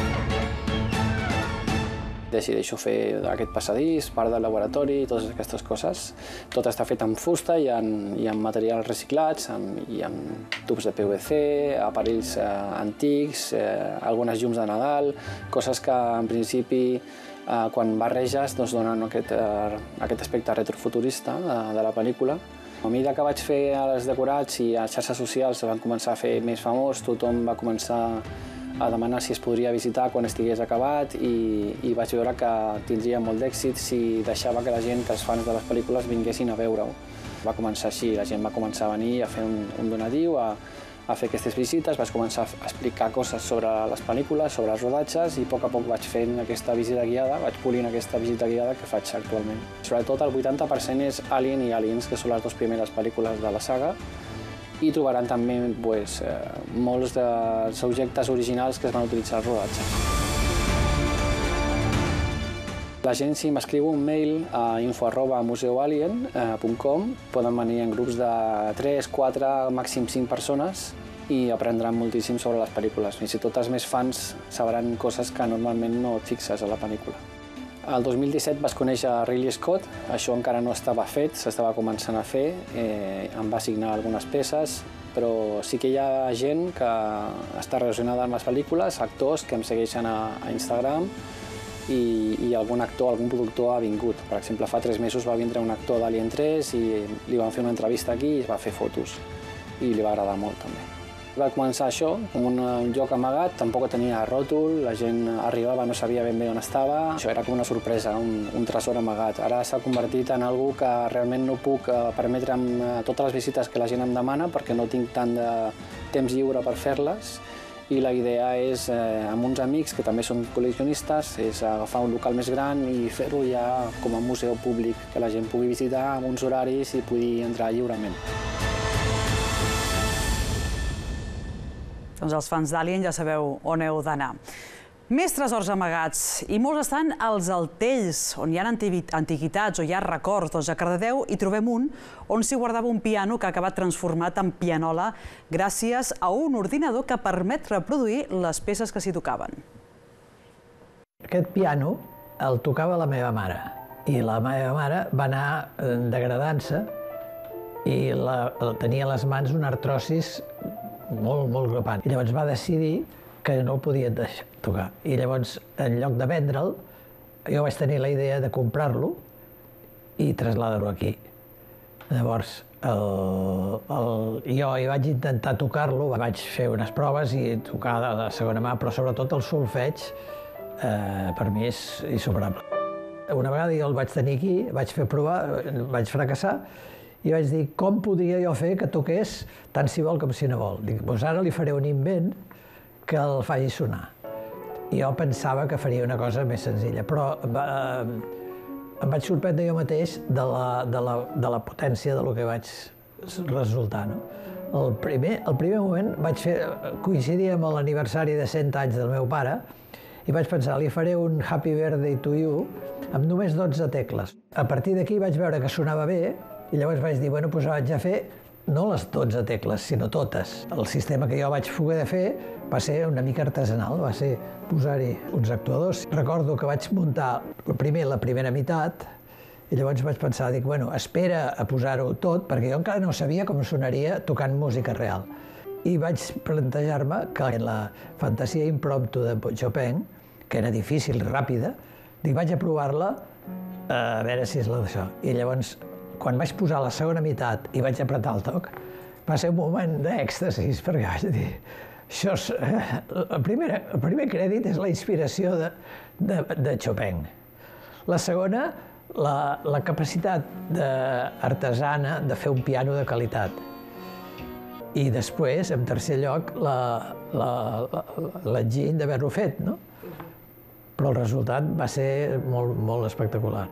Decideixo fer aquest passadís, part del laboratori i totes aquestes coses. Tot està fet amb fusta i en, i en materials reciclats, en, i en tubs de P V C, aparells eh, antics, eh, algunes llums de Nadal, coses que en principi Uh, quan barreges doncs, donen aquest, uh, aquest aspecte retrofuturista de, de la pel·lícula. A mesura que vaig fer els decorats i a xarxes socials van començar a fer més famós, tothom va començar a demanar si es podria visitar quan estigués acabat i, i vaig veure que tindria molt d'èxit si deixava que la gent, que els fans de les pel·lícules, vinguessin a veure-ho. Va començar així, la gent va començar a venir a fer un, un donatiu, a, a fer aquestes visites, vaig començar a explicar coses sobre les pel·lícules, sobre els rodatges, i a poc a poc vaig fent aquesta visita guiada, vaig polint aquesta visita guiada que faig actualment. Sobretot el vuitanta per cent és Alien i Aliens, que són les dues primeres pel·lícules de la saga, i trobaran també pues, eh, molts dels objectes originals que es van utilitzar als rodatges. La gent, si m'escriu un mail a info arroba museualien punt com, poden venir en grups de tres, quatre, màxim cinc persones i aprendran moltíssim sobre les pel·lícules. Fins i tot els més fans sabran coses que normalment no et fixes a la pel·lícula. El dos mil disset vas conèixer Ridley Scott, això encara no estava fet, s'estava començant a fer, eh, em va assignar algunes peces, però sí que hi ha gent que està relacionada amb les pel·lícules, actors que em segueixen a, a Instagram, i, i algun actor, algun productor ha vingut. Per exemple, fa tres mesos va vindre un actor d'Alien tres i li van fer una entrevista aquí i es va fer fotos. I li va agradar molt, també. Va començar això, com un lloc amagat, tampoc tenia ròtol, la gent arribava, no sabia ben bé on estava. Això era com una sorpresa, un, un tresor amagat. Ara s'ha convertit en algo que realment no puc permetre amb totes les visites que la gent em demana perquè no tinc tant de temps lliure per fer-les. I la idea és, eh, amb uns amics que també són col·leccionistes, és agafar un local més gran i fer-lo ja com a museu públic, que la gent pugui visitar amb uns horaris i pugui entrar lliurement. Doncs els fans d'Alien ja sabeu on heu d'anar. Més tresors amagats, i molts estan als Altells, on hi ha antiguitats o hi ha records. Doncs a Cardedeu hi trobem un on s'hi guardava un piano que ha acabat transformat en pianola gràcies a un ordinador que permet reproduir les peces que s'hi tocaven. Aquest piano el tocava la meva mare I la meva mare va anar degradant-se i tenia a les mans una artrosis molt, molt gripant. I llavors va decidir que no el podia deixar tocar. I llavors, en lloc de vendre'l, jo vaig tenir la idea de comprar-lo i traslladar-lo aquí. Llavors, el, el, jo hi vaig intentar tocar-lo, vaig fer unes proves i tocar de, de segona mà, però sobretot el solfeig eh, per mi és insuperable. Una vegada jo el vaig tenir aquí, vaig fer provar, vaig fracassar i vaig dir com podria jo fer que toqués tant si vol com si no vol. Dic, doncs ara li faré un invent que el faci sonar. I jo pensava que faria una cosa més senzilla, però eh, em vaig sorprendre jo mateix de la, de la, de la potència del que vaig resultar. No? El, primer, el primer moment vaig fer, coincidia amb l'aniversari de cent anys del meu pare i vaig pensar, li faré un Happy Birthday to You amb només dotze tecles. A partir d'aquí vaig veure que sonava bé i llavors vaig dir, bueno, doncs vaig a fer no les dotze tecles, sinó totes. El sistema que jo vaig poder de fer va ser una mica artesanal, va ser posar-hi uns actuadors. Recordo que vaig muntar primer la primera meitat i llavors vaig pensar, dic, bueno, espera a posar-ho tot, perquè jo encara no sabia com sonaria tocant música real. I vaig plantejar-me que la fantasia impromptu de Chopin, que era difícil, ràpida, dic, vaig a provar-la a veure si és la d'això. I llavors, quan vaig posar la segona meitat i vaig apretar el toc, va ser un moment d'èxtasis, perquè vaig dir, això és, el, primer, el primer crèdit és la inspiració de, de, de Chopin. La segona, la, la capacitat de, artesana de fer un piano de qualitat. I després, en tercer lloc, l'enginy d'haver-ho fet, no? Però el resultat va ser molt, molt espectacular.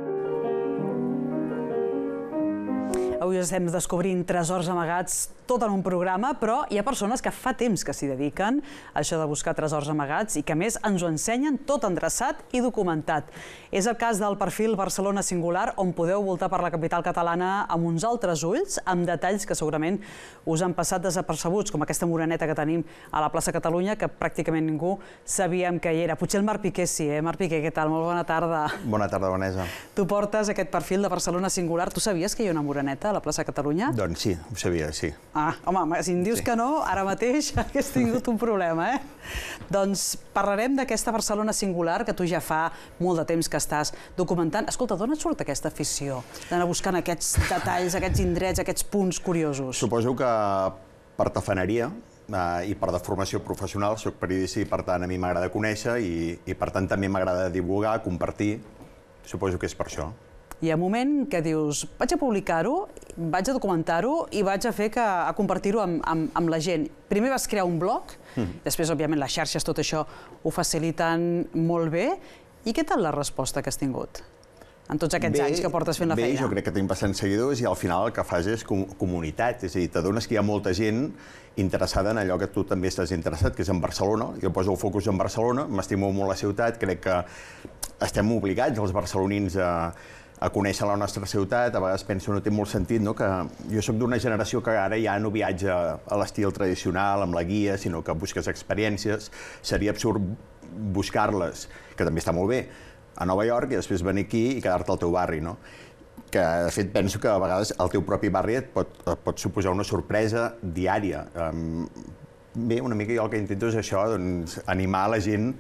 Avui estem descobrint tresors amagats tot en un programa, però hi ha persones que fa temps que s'hi dediquen a això de buscar tresors amagats i que, a més, ens ho ensenyen tot endreçat i documentat. És el cas del perfil Barcelona Singular, on podeu voltar per la capital catalana amb uns altres ulls, amb detalls que segurament us han passat desapercebuts, com aquesta moreneta que tenim a la plaça Catalunya, que pràcticament ningú sabíem que hi era. Potser el Marc Piqué sí, eh? Marc Piqué, què tal? Molt bona tarda. Bona tarda, Vanessa. Tu portes aquest perfil de Barcelona Singular. Tu sabies que hi ha una moreneta a la plaça Catalunya? Doncs sí, ho sabia, sí. Ah, home, si em dius sí. que no, ara mateix hagués tingut un problema, eh? Doncs parlarem d'aquesta Barcelona Singular que tu ja fa molt de temps que estàs documentant. Escolta, d'on et surt aquesta afició d'anar buscant aquests detalls, aquests indrets, aquests punts curiosos? Suposo que per tafaneria eh, i per de formació professional, soc periodista i per tant a mi m'agrada conèixer i, i per tant també m'agrada divulgar, compartir. Suposo que és per això. Hi ha un moment que dius, vaig a publicar-ho, vaig a documentar-ho i vaig a fer que a compartir-ho amb, amb, amb la gent. Primer vas crear un blog, mm. després, òbviament, les xarxes, tot això ho faciliten molt bé. I què tal la resposta que has tingut en tots aquests bé, anys que portes fent la bé, feina? Bé, jo crec que tenim bastants seguidors i al final el que fas és com, comunitat. És a dir, t'adones que hi ha molta gent interessada en allò que tu també estàs interessat, que és en Barcelona. Jo poso el focus en Barcelona, m'estimo molt la ciutat, crec que estem obligats, els barcelonins, a a conèixer la nostra ciutat. A vegades penso no té molt sentit, no? Que jo soc d'una generació que ara ja no viatja a l'estil tradicional, amb la guia, sinó que busques experiències. Seria absurd buscar-les, que també està molt bé, a Nova York i després venir aquí i quedar-te al teu barri, no? Que, de fet, penso que a vegades el teu propi barri et pot, et pot suposar una sorpresa diària. Um, bé, una mica jo el que intento és això, doncs, animar la gent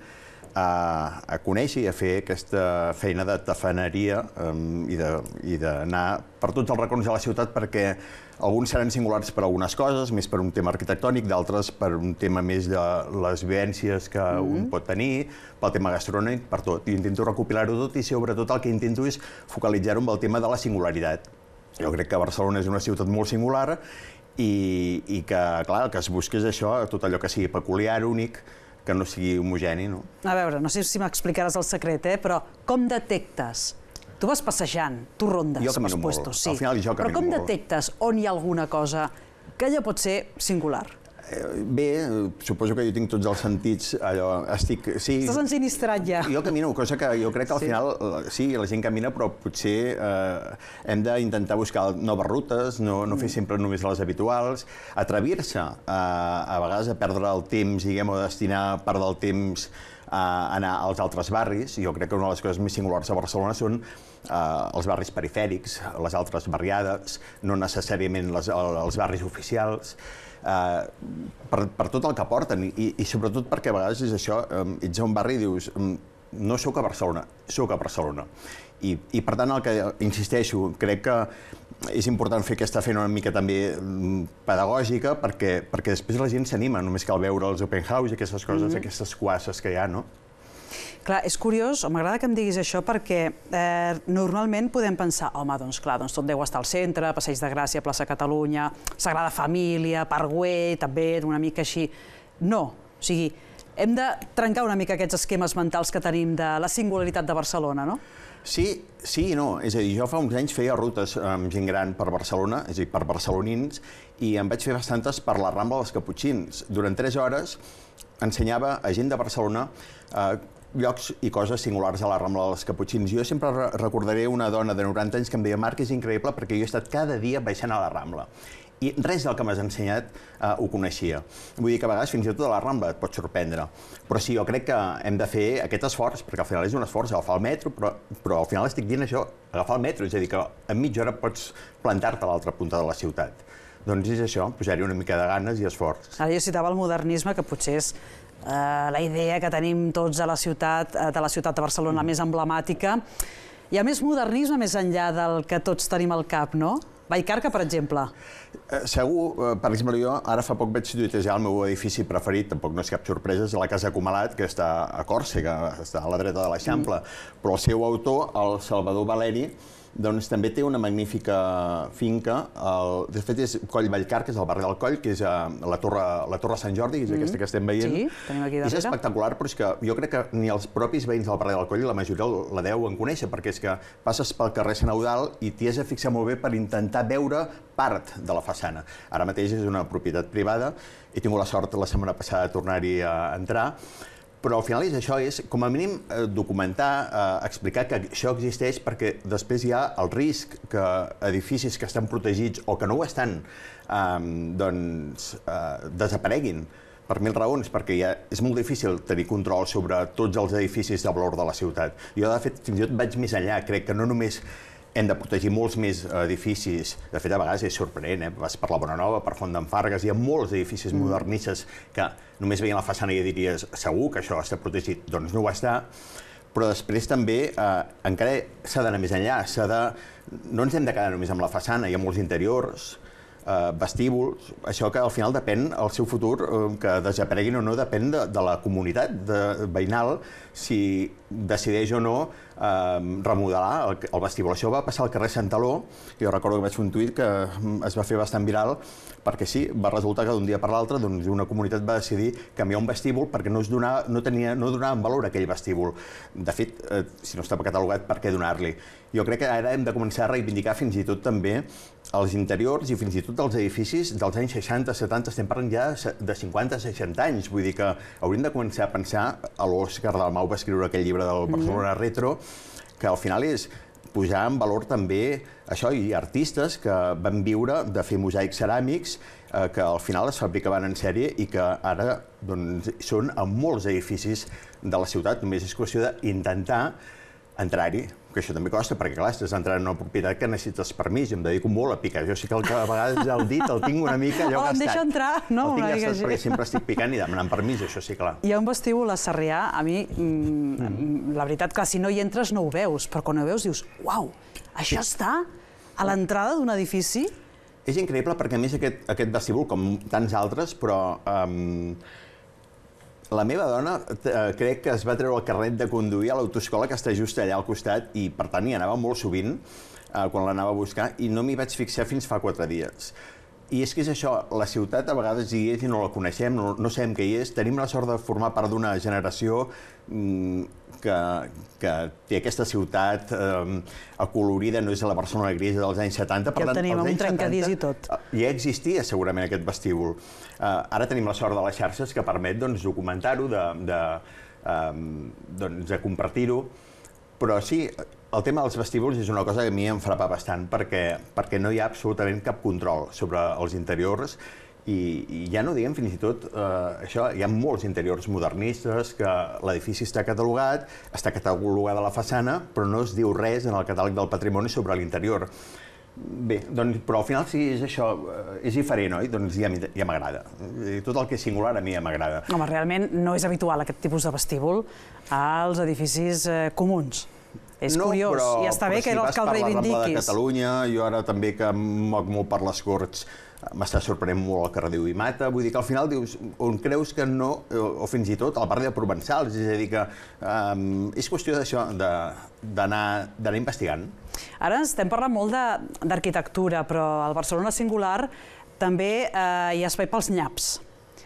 A, a conèixer i a fer aquesta feina de tafaneria um, i d'anar per tots els racons de la ciutat, perquè alguns seran singulars per algunes coses, més per un tema arquitectònic, d'altres per un tema més de les vivències que mm-hmm. un pot tenir, pel tema gastronòmic, per tot. I intento recopilar-ho tot i sobretot el que intento és focalitzar-ho amb el tema de la singularitat. Jo crec que Barcelona és una ciutat molt singular i, i que, clar, el que es busca és això, tot allò que sigui peculiar, únic, que no sigui homogeni, no? A veure, no sé si m'explicaràs el secret, eh? Però com detectes? Tu vas passejant, tu rondes pels puestos, sí. Al final jo camino molt. Però com detectes on hi ha alguna cosa que allò pot ser singular? Bé, suposo que jo tinc tots els sentits, allò, estic... Sí, estàs ensinistrat ja. Jo camino, cosa que jo crec que al sí. final, sí, la gent camina, però potser eh, hem d'intentar buscar noves rutes, no, no fer sempre només les habituals, atrevir-se a, a vegades a perdre el temps, diguem, o destinar part del temps anar als altres barris. Jo crec que una de les coses més singulars a Barcelona són els barris perifèrics, les altres barriades, no necessàriament els barris oficials, per tot el que porten i sobretot perquè a vegades és això, ets a un barri i dius no sóc a Barcelona, sóc a Barcelona. I per tant, el que insisteixo, crec que és important fer aquesta feina una mica també pedagògica perquè després la gent s'anima, només cal veure els open house i aquestes coses, aquestes quasses que hi ha, no? Clar, és curiós, m'agrada que em diguis això perquè normalment podem pensar, home, doncs clar, tot deu estar al centre, Passeig de Gràcia, plaça Catalunya, Sagrada Família, Parc Güell, també, una mica així. No, o sigui, hem de trencar una mica aquests esquemes mentals que tenim de la singularitat de Barcelona, no? Sí, sí i no. És a dir, jo fa uns anys feia rutes amb gent gran per Barcelona, és a dir, per barcelonins, i em vaig fer bastantes per la Rambla dels Caputxins. Durant tres hores ensenyava a gent de Barcelona llocs i coses singulars a la Rambla dels Caputxins. Jo sempre recordaré una dona de noranta anys que em deia Marc, és increïble perquè jo he estat cada dia baixant a la Rambla. I res del que m'has ensenyat ho coneixia. Vull dir que a vegades fins i tot a la Rambla et pot sorprendre. Però sí, jo crec que hem de fer aquest esforç, perquè al final és un esforç agafar el metro, però al final estic dient això, agafar el metro, és a dir, que en mitja hora pots plantar-te a l'altra punta de la ciutat. Doncs és això, posar-hi una mica de ganes i esforç. Ara jo citava el modernisme, que potser és la idea que tenim tots a la ciutat, de la ciutat de Barcelona més emblemàtica. Hi ha més modernisme més enllà del que tots tenim al cap, no? Vallcarca, per exemple. Segur, per exemple, jo ara fa poc vaig tuitejar el meu edifici preferit, tampoc no és cap sorpresa, és la Casa Comalat, que està a Còrsega, està a la dreta de l'Eixample, però el seu autor, el Salvador Valeri, doncs també té una magnífica finca, de fet és Coll Vallcarca, que és el barri del Coll, que és la Torre Sant Jordi, que és aquesta que estem veient. Sí, tenim aquí darrere. És espectacular, però és que jo crec que ni els propis veïns del barri del Coll, la majoria la deuen conèixer, perquè és que passes pel carrer Sant Eudald i t'hi has de fixar molt bé per intentar veure part de la façana. Ara mateix és una propietat privada, he tingut la sort la setmana passada de tornar-hi a entrar, però al final és això, és com a mínim documentar, explicar que això existeix perquè després hi ha el risc que edificis que estan protegits o que no ho estan, doncs desapareguin per mil raons, perquè és molt difícil tenir control sobre tots els edificis de valor de la ciutat. Jo, de fet, fins i tot vaig més enllà, crec que no només hem de protegir molts més edificis. De fet, a vegades és sorprenent, vas per la Bonanova, per Font d'en Fargues, hi ha molts edificis modernistes que només veient la façana ja diries segur que això està protegit. Doncs no ho està, però després també encara s'ha d'anar més enllà. No ens hem de quedar només amb la façana, hi ha molts interiors, vestíbuls, això que al final depèn, el seu futur, que desapareguin o no, depèn de la comunitat veïnal, si decideix o no remodelar el vestíbul. Això va passar al carrer Santaló, jo recordo que vaig fer un tuit que es va fer bastant viral, perquè sí, va resultar que d'un dia per l'altre una comunitat va decidir canviar un vestíbul perquè no donaven valor a aquell vestíbul. De fet, si no estava catalogat, per què donar-li? Jo crec que ara hem de començar a reivindicar fins i tot també els interiors i fins i tot els edificis dels anys seixanta, setanta, estem parlant ja de cinquanta, seixanta anys, vull dir que hauríem de començar a pensar, a l'Òscar Dalmau va escriure aquell llibre del Barcelona Retro, que al final és posar en valor també això, i artistes que van viure de fer mosaics ceràmics que al final es fabricaven en sèrie i que ara són a molts edificis de la ciutat. Només és qüestió d'intentar entrar-hi, que això també costa, perquè clar, estàs entrant en una propietat que necessites permís, i em dedico molt a picar. Jo sí que a vegades el dit el tinc una mica allò gastat. Oh, em deixa entrar, no? El tinc gastat perquè sempre estic picant i demanant permís, això sí, clar. Hi ha un vestíbul a Sarrià, a mi, la veritat, que si no hi entres no ho veus, però quan ho veus dius, uau, això està a l'entrada d'un edifici? És increïble perquè a més aquest vestíbul, com tants altres, però la meva dona crec que es va treure el carnet de conduir a l'autoescola que està just allà al costat i, per tant, hi anava molt sovint quan l'anava a buscar i no m'hi vaig fixar fins fa quatre dies. I és que és això, la ciutat a vegades hi és i no la coneixem, no sabem què hi és. Tenim la sort de formar part d'una generació que té aquesta ciutat acolorida, no és la Barcelona grisa dels anys setanta. Ja el tenim, amb un trencadís i tot. Ja existia segurament aquest vestíbul. Ara tenim la sort de les xarxes que permet documentar-ho, de compartir-ho, però sí, el tema dels vestíbuls és una cosa que a mi em frapa bastant perquè no hi ha absolutament cap control sobre els interiors I ja no diguem fins i tot això, hi ha molts interiors modernistes que l'edifici està catalogat, està catalogada la façana, però no es diu res en el catàleg del patrimoni sobre l'interior. Bé, doncs, però al final si és això, és diferent, oi? Doncs ja m'agrada. Tot el que és singular a mi ja m'agrada. Home, realment no és habitual aquest tipus de vestíbul als edificis comuns. És curiós, i està bé que el que el reivindiquis. Si vas per la Rambla de Catalunya, jo ara també que moc molt per les Corts, m'està sorprenent molt el carrer Diu i Mata, vull dir que al final dius, on creus que no, o fins i tot al barri de Provençals, és a dir que és qüestió d'això, d'anar investigant. Ara estem parlant molt d'arquitectura, però al Barcelona Singular també hi ha espai pels nyaps.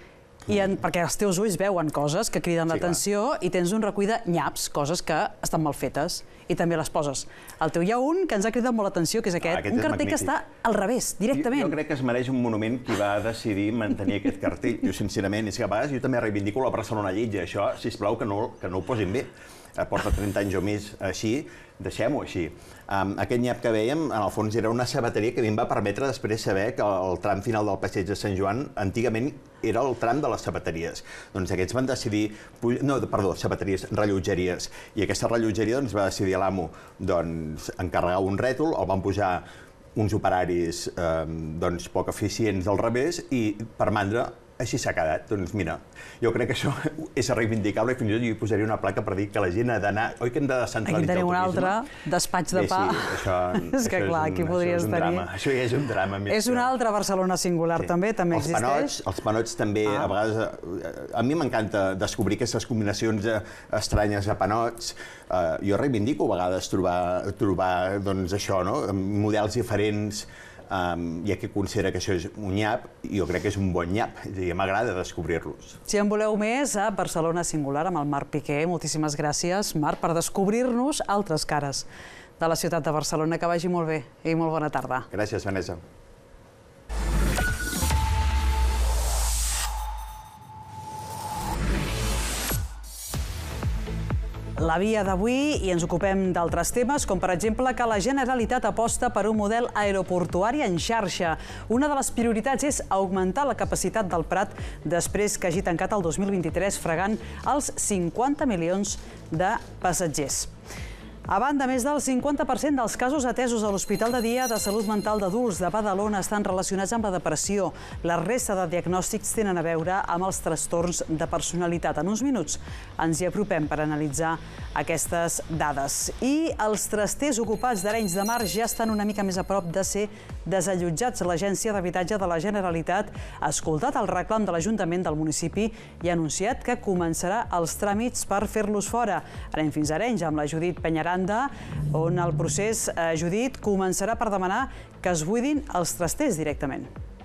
Perquè els teus ulls veuen coses que criden l'atenció i tens un recull de nyaps, coses que estan mal fetes, i també les poses. Al teu hi ha un que ens ha cridat molt l'atenció, que és aquest, un cartell que està al revés, directament. Jo crec que es mereix un monument qui va decidir mantenir aquest cartell. Jo, sincerament, és que a vegades jo també reivindico la Barcelona Llitja. Això, sisplau, que no ho posin bé. Porta trenta anys o més així, deixem-ho així. Aquest nyap que vèiem, en el fons, era una sabateria que a mi em va permetre després saber que el tram final del passeig de Sant Joan antigament era el tram de les sabateries. Doncs aquests van decidir... No, perdó, sabateries, rellotgeries. I aquesta rellotgeria va decidir l'amo encarregar un rètol, el van posar uns operaris poc eficients al revés i per mandra així s'ha quedat. Doncs mira, jo crec que això és reivindicable i fins i tot jo hi posaria una placa per dir que la gent ha d'anar... Oi que hem de descentralitzar el turisme? Aquí tenim un altre despatx de pa. Bé, sí, això és que clar, aquí podries tenir... Això ja és un drama. És una altra Barcelona Singular també, també existeix. Els panots també, a vegades... A mi m'encanta descobrir aquestes combinacions estranyes de panots. Jo reivindico a vegades trobar, doncs, això, no? Models diferents. Hi ha qui considera que això és un nyap, i jo crec que és un bon nyap, i m'agrada descobrir-los. Si en voleu més, a Barcelona Singular, amb el Marc Piqué. Moltíssimes gràcies, Marc, per descobrir-nos altres cares de la ciutat de Barcelona. Que vagi molt bé i molt bona tarda. Gràcies, Vanessa. La via d'avui, i ens ocupem d'altres temes, com per exemple que la Generalitat aposta per un model aeroportuari en xarxa. Una de les prioritats és augmentar la capacitat del Prat després que hagi tancat el dos mil vint-i-tres fregant els cinquanta milions de passatgers. A banda, més del cinquanta per cent dels casos atesos a l'Hospital de Dia de Salut Mental d'Adults de Badalona estan relacionats amb la depressió. La resta de diagnòstics tenen a veure amb els trastorns de personalitat. En uns minuts ens hi apropem per analitzar aquestes dades. I els trasters ocupats d'Arenys de Mar ja estan una mica més a prop de ser desallotjats. L'Agència d'Habitatge de la Generalitat ha escoltat el reclam de l'Ajuntament del municipi i ha anunciat que començarà els tràmits per fer-los fora. Anem fins a Arenys amb la Judit Peñaranda, on el procés, Judit, començarà per demanar que es buidin els trasters directament.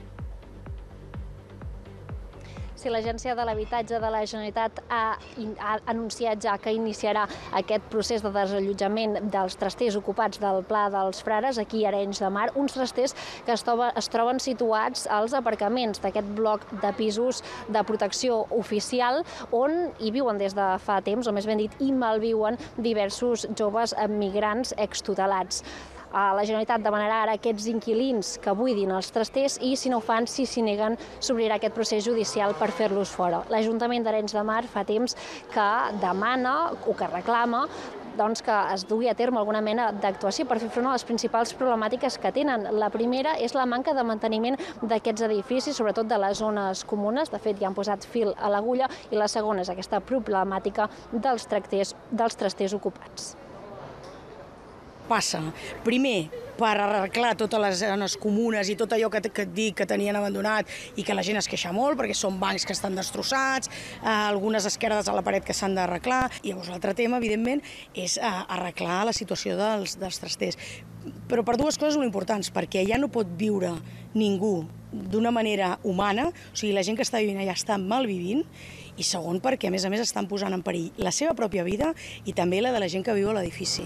Sí, l'Agència de l'Habitatge de la Generalitat ha anunciat ja que iniciarà aquest procés de desallotjament dels trasters ocupats del Pla dels Frares, aquí a Arenys de Mar, uns trasters que es troben situats als aparcaments d'aquest bloc de pisos de protecció oficial, on hi viuen des de fa temps, o més ben dit, hi malviuen diversos joves migrants extutelats. La Generalitat demanarà ara a aquests inquilins que buidin els trasters i, si no ho fan, si s'hi neguen, s'obrirà aquest procés judicial per fer-los fora. L'Ajuntament d'Arenys de Mar fa temps que demana o que reclama doncs, que es dugui a terme alguna mena d'actuació per fer front a les principals problemàtiques que tenen. La primera és la manca de manteniment d'aquests edificis, sobretot de les zones comunes. De fet, ja han posat fil a l'agulla. I la segona és aquesta problemàtica dels trasters ocupats. Passa, primer, per arreglar totes les zones comunes i tot allò que et dic que tenien abandonat i que la gent es queixa molt perquè són bancs que estan destrossats, algunes esquerdes a la paret que s'han d'arreglar. I llavors l'altre tema, evidentment, és arreglar la situació dels trasters. Però per dues coses molt importants, perquè ja no pot viure ningú d'una manera humana, o sigui, la gent que està vivint allà està malvivint, i segon, perquè a més a més estan posant en perill la seva pròpia vida i també la de la gent que viu a l'edifici.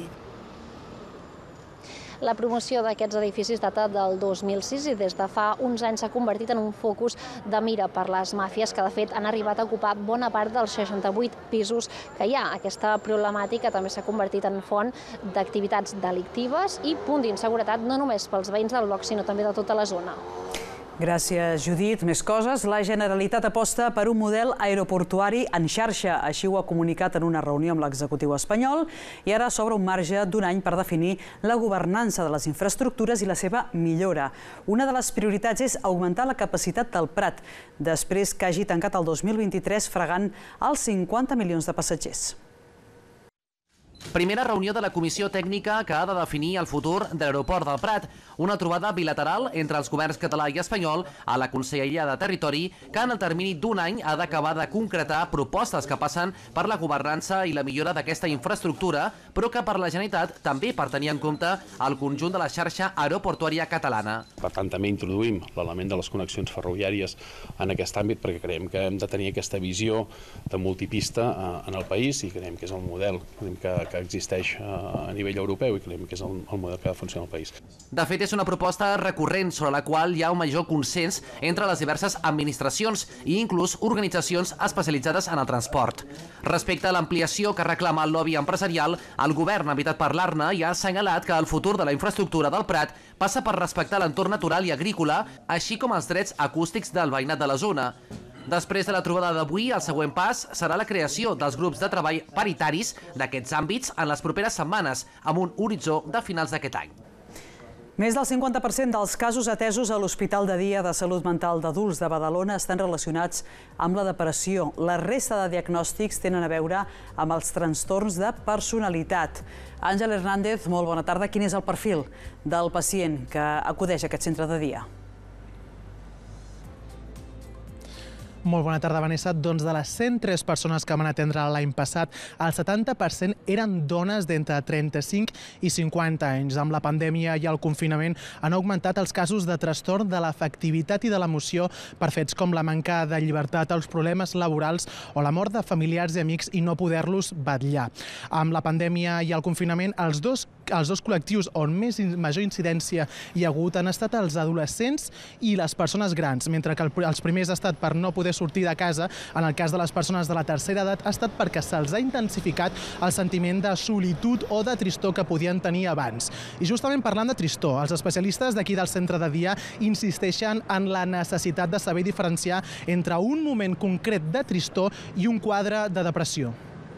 La promoció d'aquests edificis data del dos mil sis i des de fa uns anys s'ha convertit en un focus de mira per les màfies que, de fet, han arribat a ocupar bona part dels seixanta-vuit pisos que hi ha. Aquesta problemàtica també s'ha convertit en font d'activitats delictives i punt d'inseguretat no només pels veïns del bloc, sinó també de tota la zona. Gràcies, Judit. Més coses. La Generalitat aposta per un model aeroportuari en xarxa. Així ho ha comunicat en una reunió amb l'executiu espanyol i ara s'obre un marge d'un any per definir la governança de les infraestructures i la seva millora. Una de les prioritats és augmentar la capacitat del Prat, després que hagi tancat el dos mil vint-i-tres fregant els cinquanta milions de passatgers. Primera reunió de la Comissió Tècnica que ha de definir el futur de l'aeroport del Prat, una trobada bilateral entre els governs català i espanyol a la Conselleria de Territori que en el termini d'un any ha d'acabar de concretar propostes que passen per la governança i la millora d'aquesta infraestructura, però que per la Generalitat també per tenir en compte el conjunt de la xarxa aeroportuària catalana. Per tant, també introduïm l'element de les connexions ferroviàries en aquest àmbit perquè creiem que hem de tenir aquesta visió de multipista en el país i creiem que és el model que, que existeix a nivell europeu i creiem que és el, el model que ha de funcionar al país. De fet, és una proposta recurrent sobre la qual hi ha un major consens entre les diverses administracions i inclús organitzacions especialitzades en el transport. Respecte a l'ampliació que reclama el lobby empresarial, el govern ha evitat parlar-ne i ha assenyalat que el futur de la infraestructura del Prat passa per respectar l'entorn natural i agrícola, així com els drets acústics del veïnat de la zona. Després de la trobada d'avui, el següent pas serà la creació dels grups de treball paritaris d'aquests àmbits en les properes setmanes, amb un horitzó de finals d'aquest any. Més del cinquanta per cent dels casos atesos a l'Hospital de Dia de Salut Mental d'Adults de Badalona estan relacionats amb la depressió. La resta de diagnòstics tenen a veure amb els trastorns de personalitat. Àngel Hernández, molt bona tarda. Quin és el perfil del pacient que acudeix a aquest centre de dia? Molt bona tarda, Vanessa. Doncs de les cent tres persones que van atendre l'any passat, el setanta per cent eren dones d'entre trenta-cinc i cinquanta anys. Amb la pandèmia i el confinament han augmentat els casos de trastorn de l'afectivitat i de l'emoció per fets com la manca de llibertat, els problemes laborals o la mort de familiars i amics i no poder-los vetllar. Amb la pandèmia i el confinament, els dos, els dos col·lectius on més major incidència hi ha hagut han estat els adolescents i les persones grans, mentre que els primers ha estat per no poder sortir de casa. En el cas de les persones de la tercera edat ha estat perquè se'ls ha intensificat el sentiment de solitud o de tristor que podien tenir abans. I justament parlant de tristor, els especialistes d'aquí del centre de dia insisteixen en la necessitat de saber diferenciar entre un moment concret de tristor i un quadre de depressió.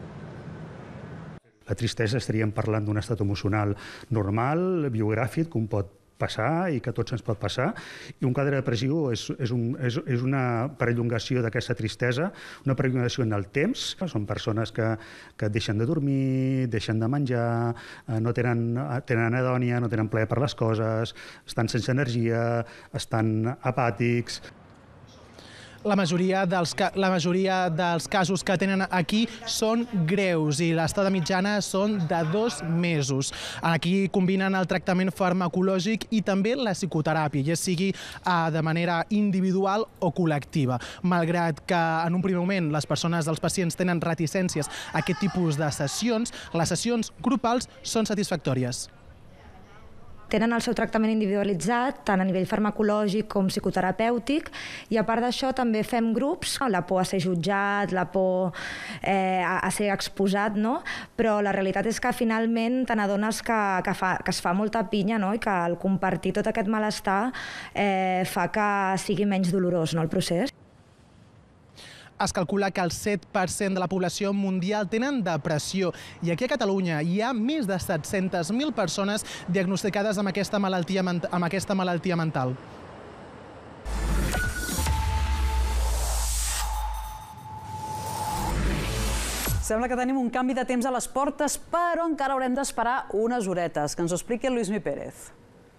La tristesa estaríem parlant d'un estat emocional normal, biogràfic, com pot passar i que a tots ens pot passar. I un quadre depressiu és, és, un, és, és una perllongació d'aquesta tristesa, una perllongació en el temps. Són persones que, que deixen de dormir, deixen de menjar, no tenen, tenen anhedònia, no tenen plaer per les coses, estan sense energia, estan apàtics. La majoria, dels, la majoria dels casos que tenen aquí són greus i l'estada mitjana són de dos mesos. Aquí combinen el tractament farmacològic i també la psicoteràpia, ja sigui de manera individual o col·lectiva. Malgrat que en un primer moment les persones, els pacients, tenen reticències a aquest tipus de sessions, les sessions grupals són satisfactòries. Tenen el seu tractament individualitzat, tant a nivell farmacològic com psicoterapèutic, i a part d'això també fem grups, la por a ser jutjat, la por eh, a ser exposat, no? Però la realitat és que finalment te n'adones que, que, fa, que es fa molta pinya, no? I que el compartir tot aquest malestar eh, fa que sigui menys dolorós, no, el procés. Es calcula que el set per cent de la població mundial tenen depressió i aquí a Catalunya hi ha més de set-centes mil persones diagnosticades amb aquesta malaltia, amb aquesta malaltia mental. Sembla que tenim un canvi de temps a les portes, però encara haurem d'esperar unes horetes. Que ens ho expliqui el Lluís Mi Pérez.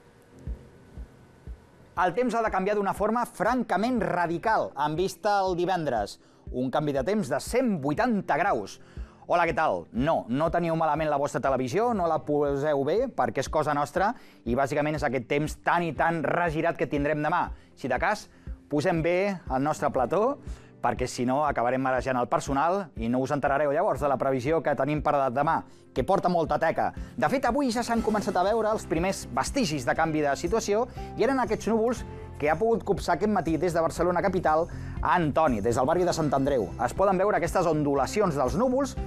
El temps ha de canviar d'una forma francament radical, en vista el divendres. Un canvi de temps de cent vuitanta graus. Hola, què tal? No, no teniu malament la vostra televisió, no la poseu bé, perquè és cosa nostra, i bàsicament és aquest temps tan i tan regirat que tindrem demà. Si de cas, posem bé el nostre plató, perquè si no acabarem marejant el personal i no us enterareu llavors de la previsió que tenim per demà, que porta molta teca. De fet, avui ja s'han començat a veure els primers vestigis de canvi de situació i eren aquests núvols que ha pogut copsar aquest matí des de Barcelona capital a Antoni, des del barri de Sant Andreu. Es poden veure aquestes ondulacions dels núvols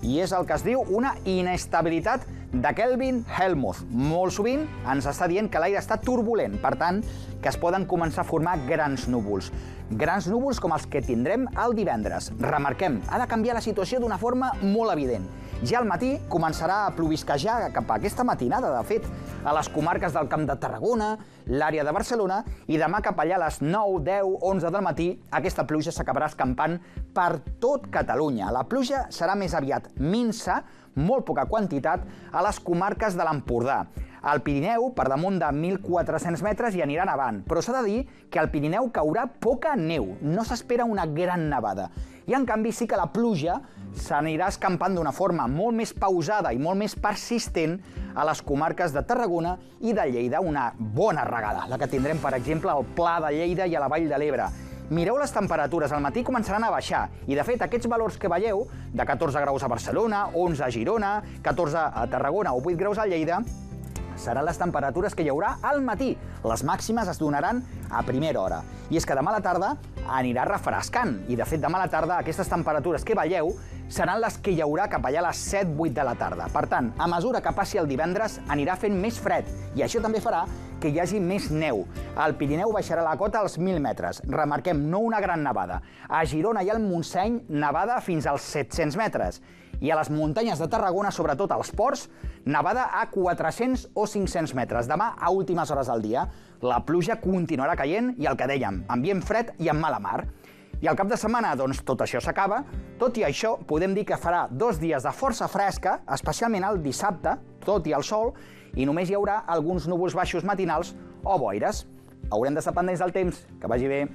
i és el que es diu una inestabilitat de Kelvin-Helmholtz. Molt sovint ens està dient que l'aire està turbulent, per tant, que es poden començar a formar grans núvols. Grans núvols com els que tindrem el divendres. Remarquem, ha de canviar la situació d'una forma molt evident. Ja al matí començarà a plovisquejar cap a aquesta matinada, de fet, a les comarques del Camp de Tarragona, l'àrea de Barcelona, i demà cap allà a les nou, deu, onze del matí, aquesta pluja s'acabarà escampant per tot Catalunya. La pluja serà més aviat minsa, molt poca quantitat, a les comarques de l'Empordà. Al Pirineu, per damunt de mil quatre-cents metres, hi anirà nevant, però s'ha de dir que al Pirineu caurà poca neu, no s'espera una gran nevada. I en canvi sí que la pluja s'anirà escampant d'una forma molt més pausada i molt més persistent a les comarques de Tarragona i de Lleida, una bona regada, la que tindrem, per exemple, al Pla de Lleida i a la Vall de l'Ebre. Mireu les temperatures, al matí començaran a baixar, i de fet aquests valors que veieu, de catorze graus a Barcelona, onze a Girona, catorze a Tarragona o vuit graus a Lleida, seran les temperatures que hi haurà al matí. Les màximes es donaran a primera hora. I és que demà a la tarda anirà refrescant, i de fet demà a la tarda aquestes temperatures que veieu seran les que hi haurà cap allà a les set vuit de la tarda. Per tant, a mesura que passi el divendres anirà fent més fred, i això també farà que hi hagi més neu. Al Pirineu baixarà la cota als mil metres. Remarquem, no una gran nevada. A Girona i al Montseny, nevada fins als set-cents metres. I a les muntanyes de Tarragona, sobretot als ports, nevada a quatre-cents o cinc-cents metres. Demà, a últimes hores del dia, la pluja continuarà caient i el que dèiem, ambient fred i amb mala mar. I al cap de setmana, doncs, tot això s'acaba. Tot i això, podem dir que farà dos dies de força fresca, especialment el dissabte, tot i el sol, i només hi haurà alguns núvols baixos matinals o boires. Haurem d'estar pendents del temps. Que vagi bé.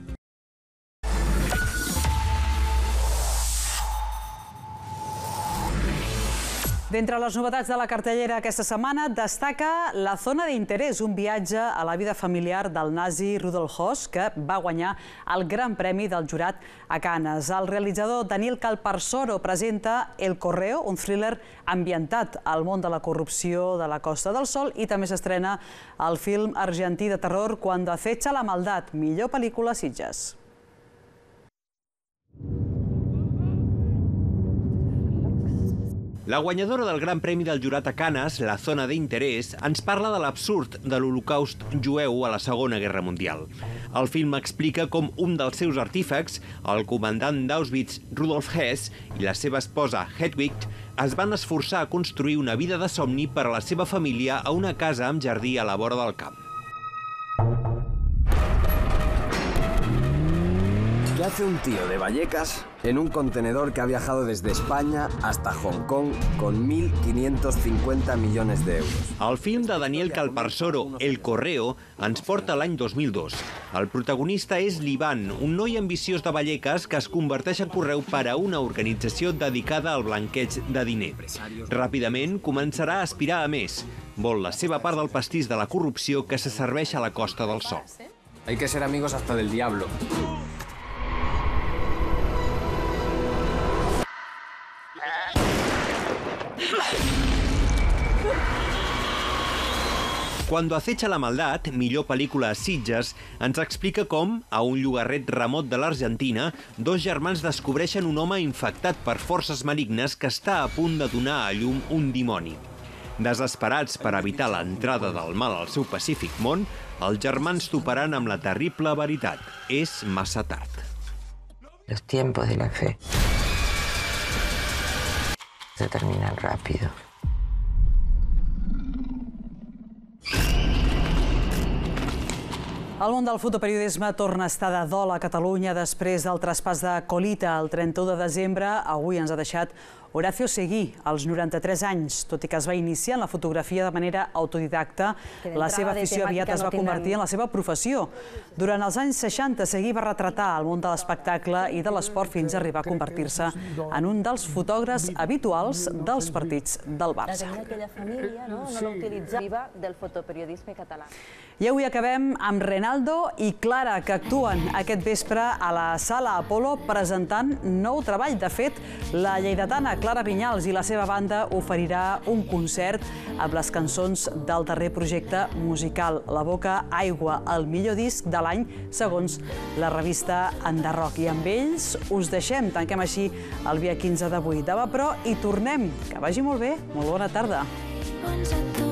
D'entre les novetats de la cartellera aquesta setmana destaca La zona d'interès, un viatge a la vida familiar del nazi Rudolf Höss, que va guanyar el Gran Premi del Jurat a Cannes. El realitzador Daniel Calparsoro presenta El correo, un thriller ambientat al món de la corrupció de la Costa del Sol, i també s'estrena el film argentí de terror Cuando acecha la maldad, millor pel·lícula Sitges. La guanyadora del Gran Premi del Jurat a Cannes, La zona d'interès, ens parla de l'absurd de l'Holocaust jueu a la Segona Guerra Mundial. El film explica com un dels seus artífex, el comandant d'Auschwitz Rudolf Höss, i la seva esposa Hedwig, es van esforçar a construir una vida de somni per a la seva família a una casa amb jardí a la vora del camp. ¿Qué hace un tío de Vallecas en un contenedor que ha viajado desde España hasta Hong Kong con mil quinientos cincuenta millones de euros? El film de Daniel Calparsoro, El correo, ens porta l'any dos mil dos. El protagonista és l'Ivan, un noi ambiciós de Vallecas que es converteix en correu per a una organització dedicada al blanqueig de diner. Ràpidament començarà a aspirar a més. Vol la seva part del pastís de la corrupció que se serveix a la Costa del Sol. Hay que ser amigos hasta del diablo. Cuando acecha la maldad, millor pel·lícula a Sitges, ens explica com, a un llogarret remot de l'Argentina, dos germans descobreixen un home infectat per forces malignes que està a punt de donar a llum un dimoni. Desesperats per evitar l'entrada del mal al seu pacífic món, els germans toparan amb la terrible veritat. És massa tard. Los tiempos de la fe se terminan rápido. El món del fotoperiodisme torna a estar de dol a Catalunya després del traspàs de Colita el trenta-u de desembre. Avui ens ha deixat Horacio Seguí, als noranta-tres anys. Tot i que es va iniciar en la fotografia de manera autodidacta, la seva afició aviat es va convertir en la seva professió. Durant els anys seixanta, Seguí va retratar el món de l'espectacle i de l'esport fins a arribar a convertir-se en un dels fotògrafs habituals dels partits del Barça. Aquella família, no l'utilitzava del fotoperiodisme català. I avui acabem amb Renaldo i Clara, que actuen aquest vespre a la Sala Apolo presentant nou treball. De fet, la lleidatana Clara Vinyals i la seva banda oferirà un concert amb les cançons del darrer projecte musical La Boca Aigua, el millor disc de l'any segons la revista Enderroc. I amb ells us deixem, tanquem així el Via quinze d'avui. Demà, però, hi tornem. Que vagi molt bé, molt bona tarda.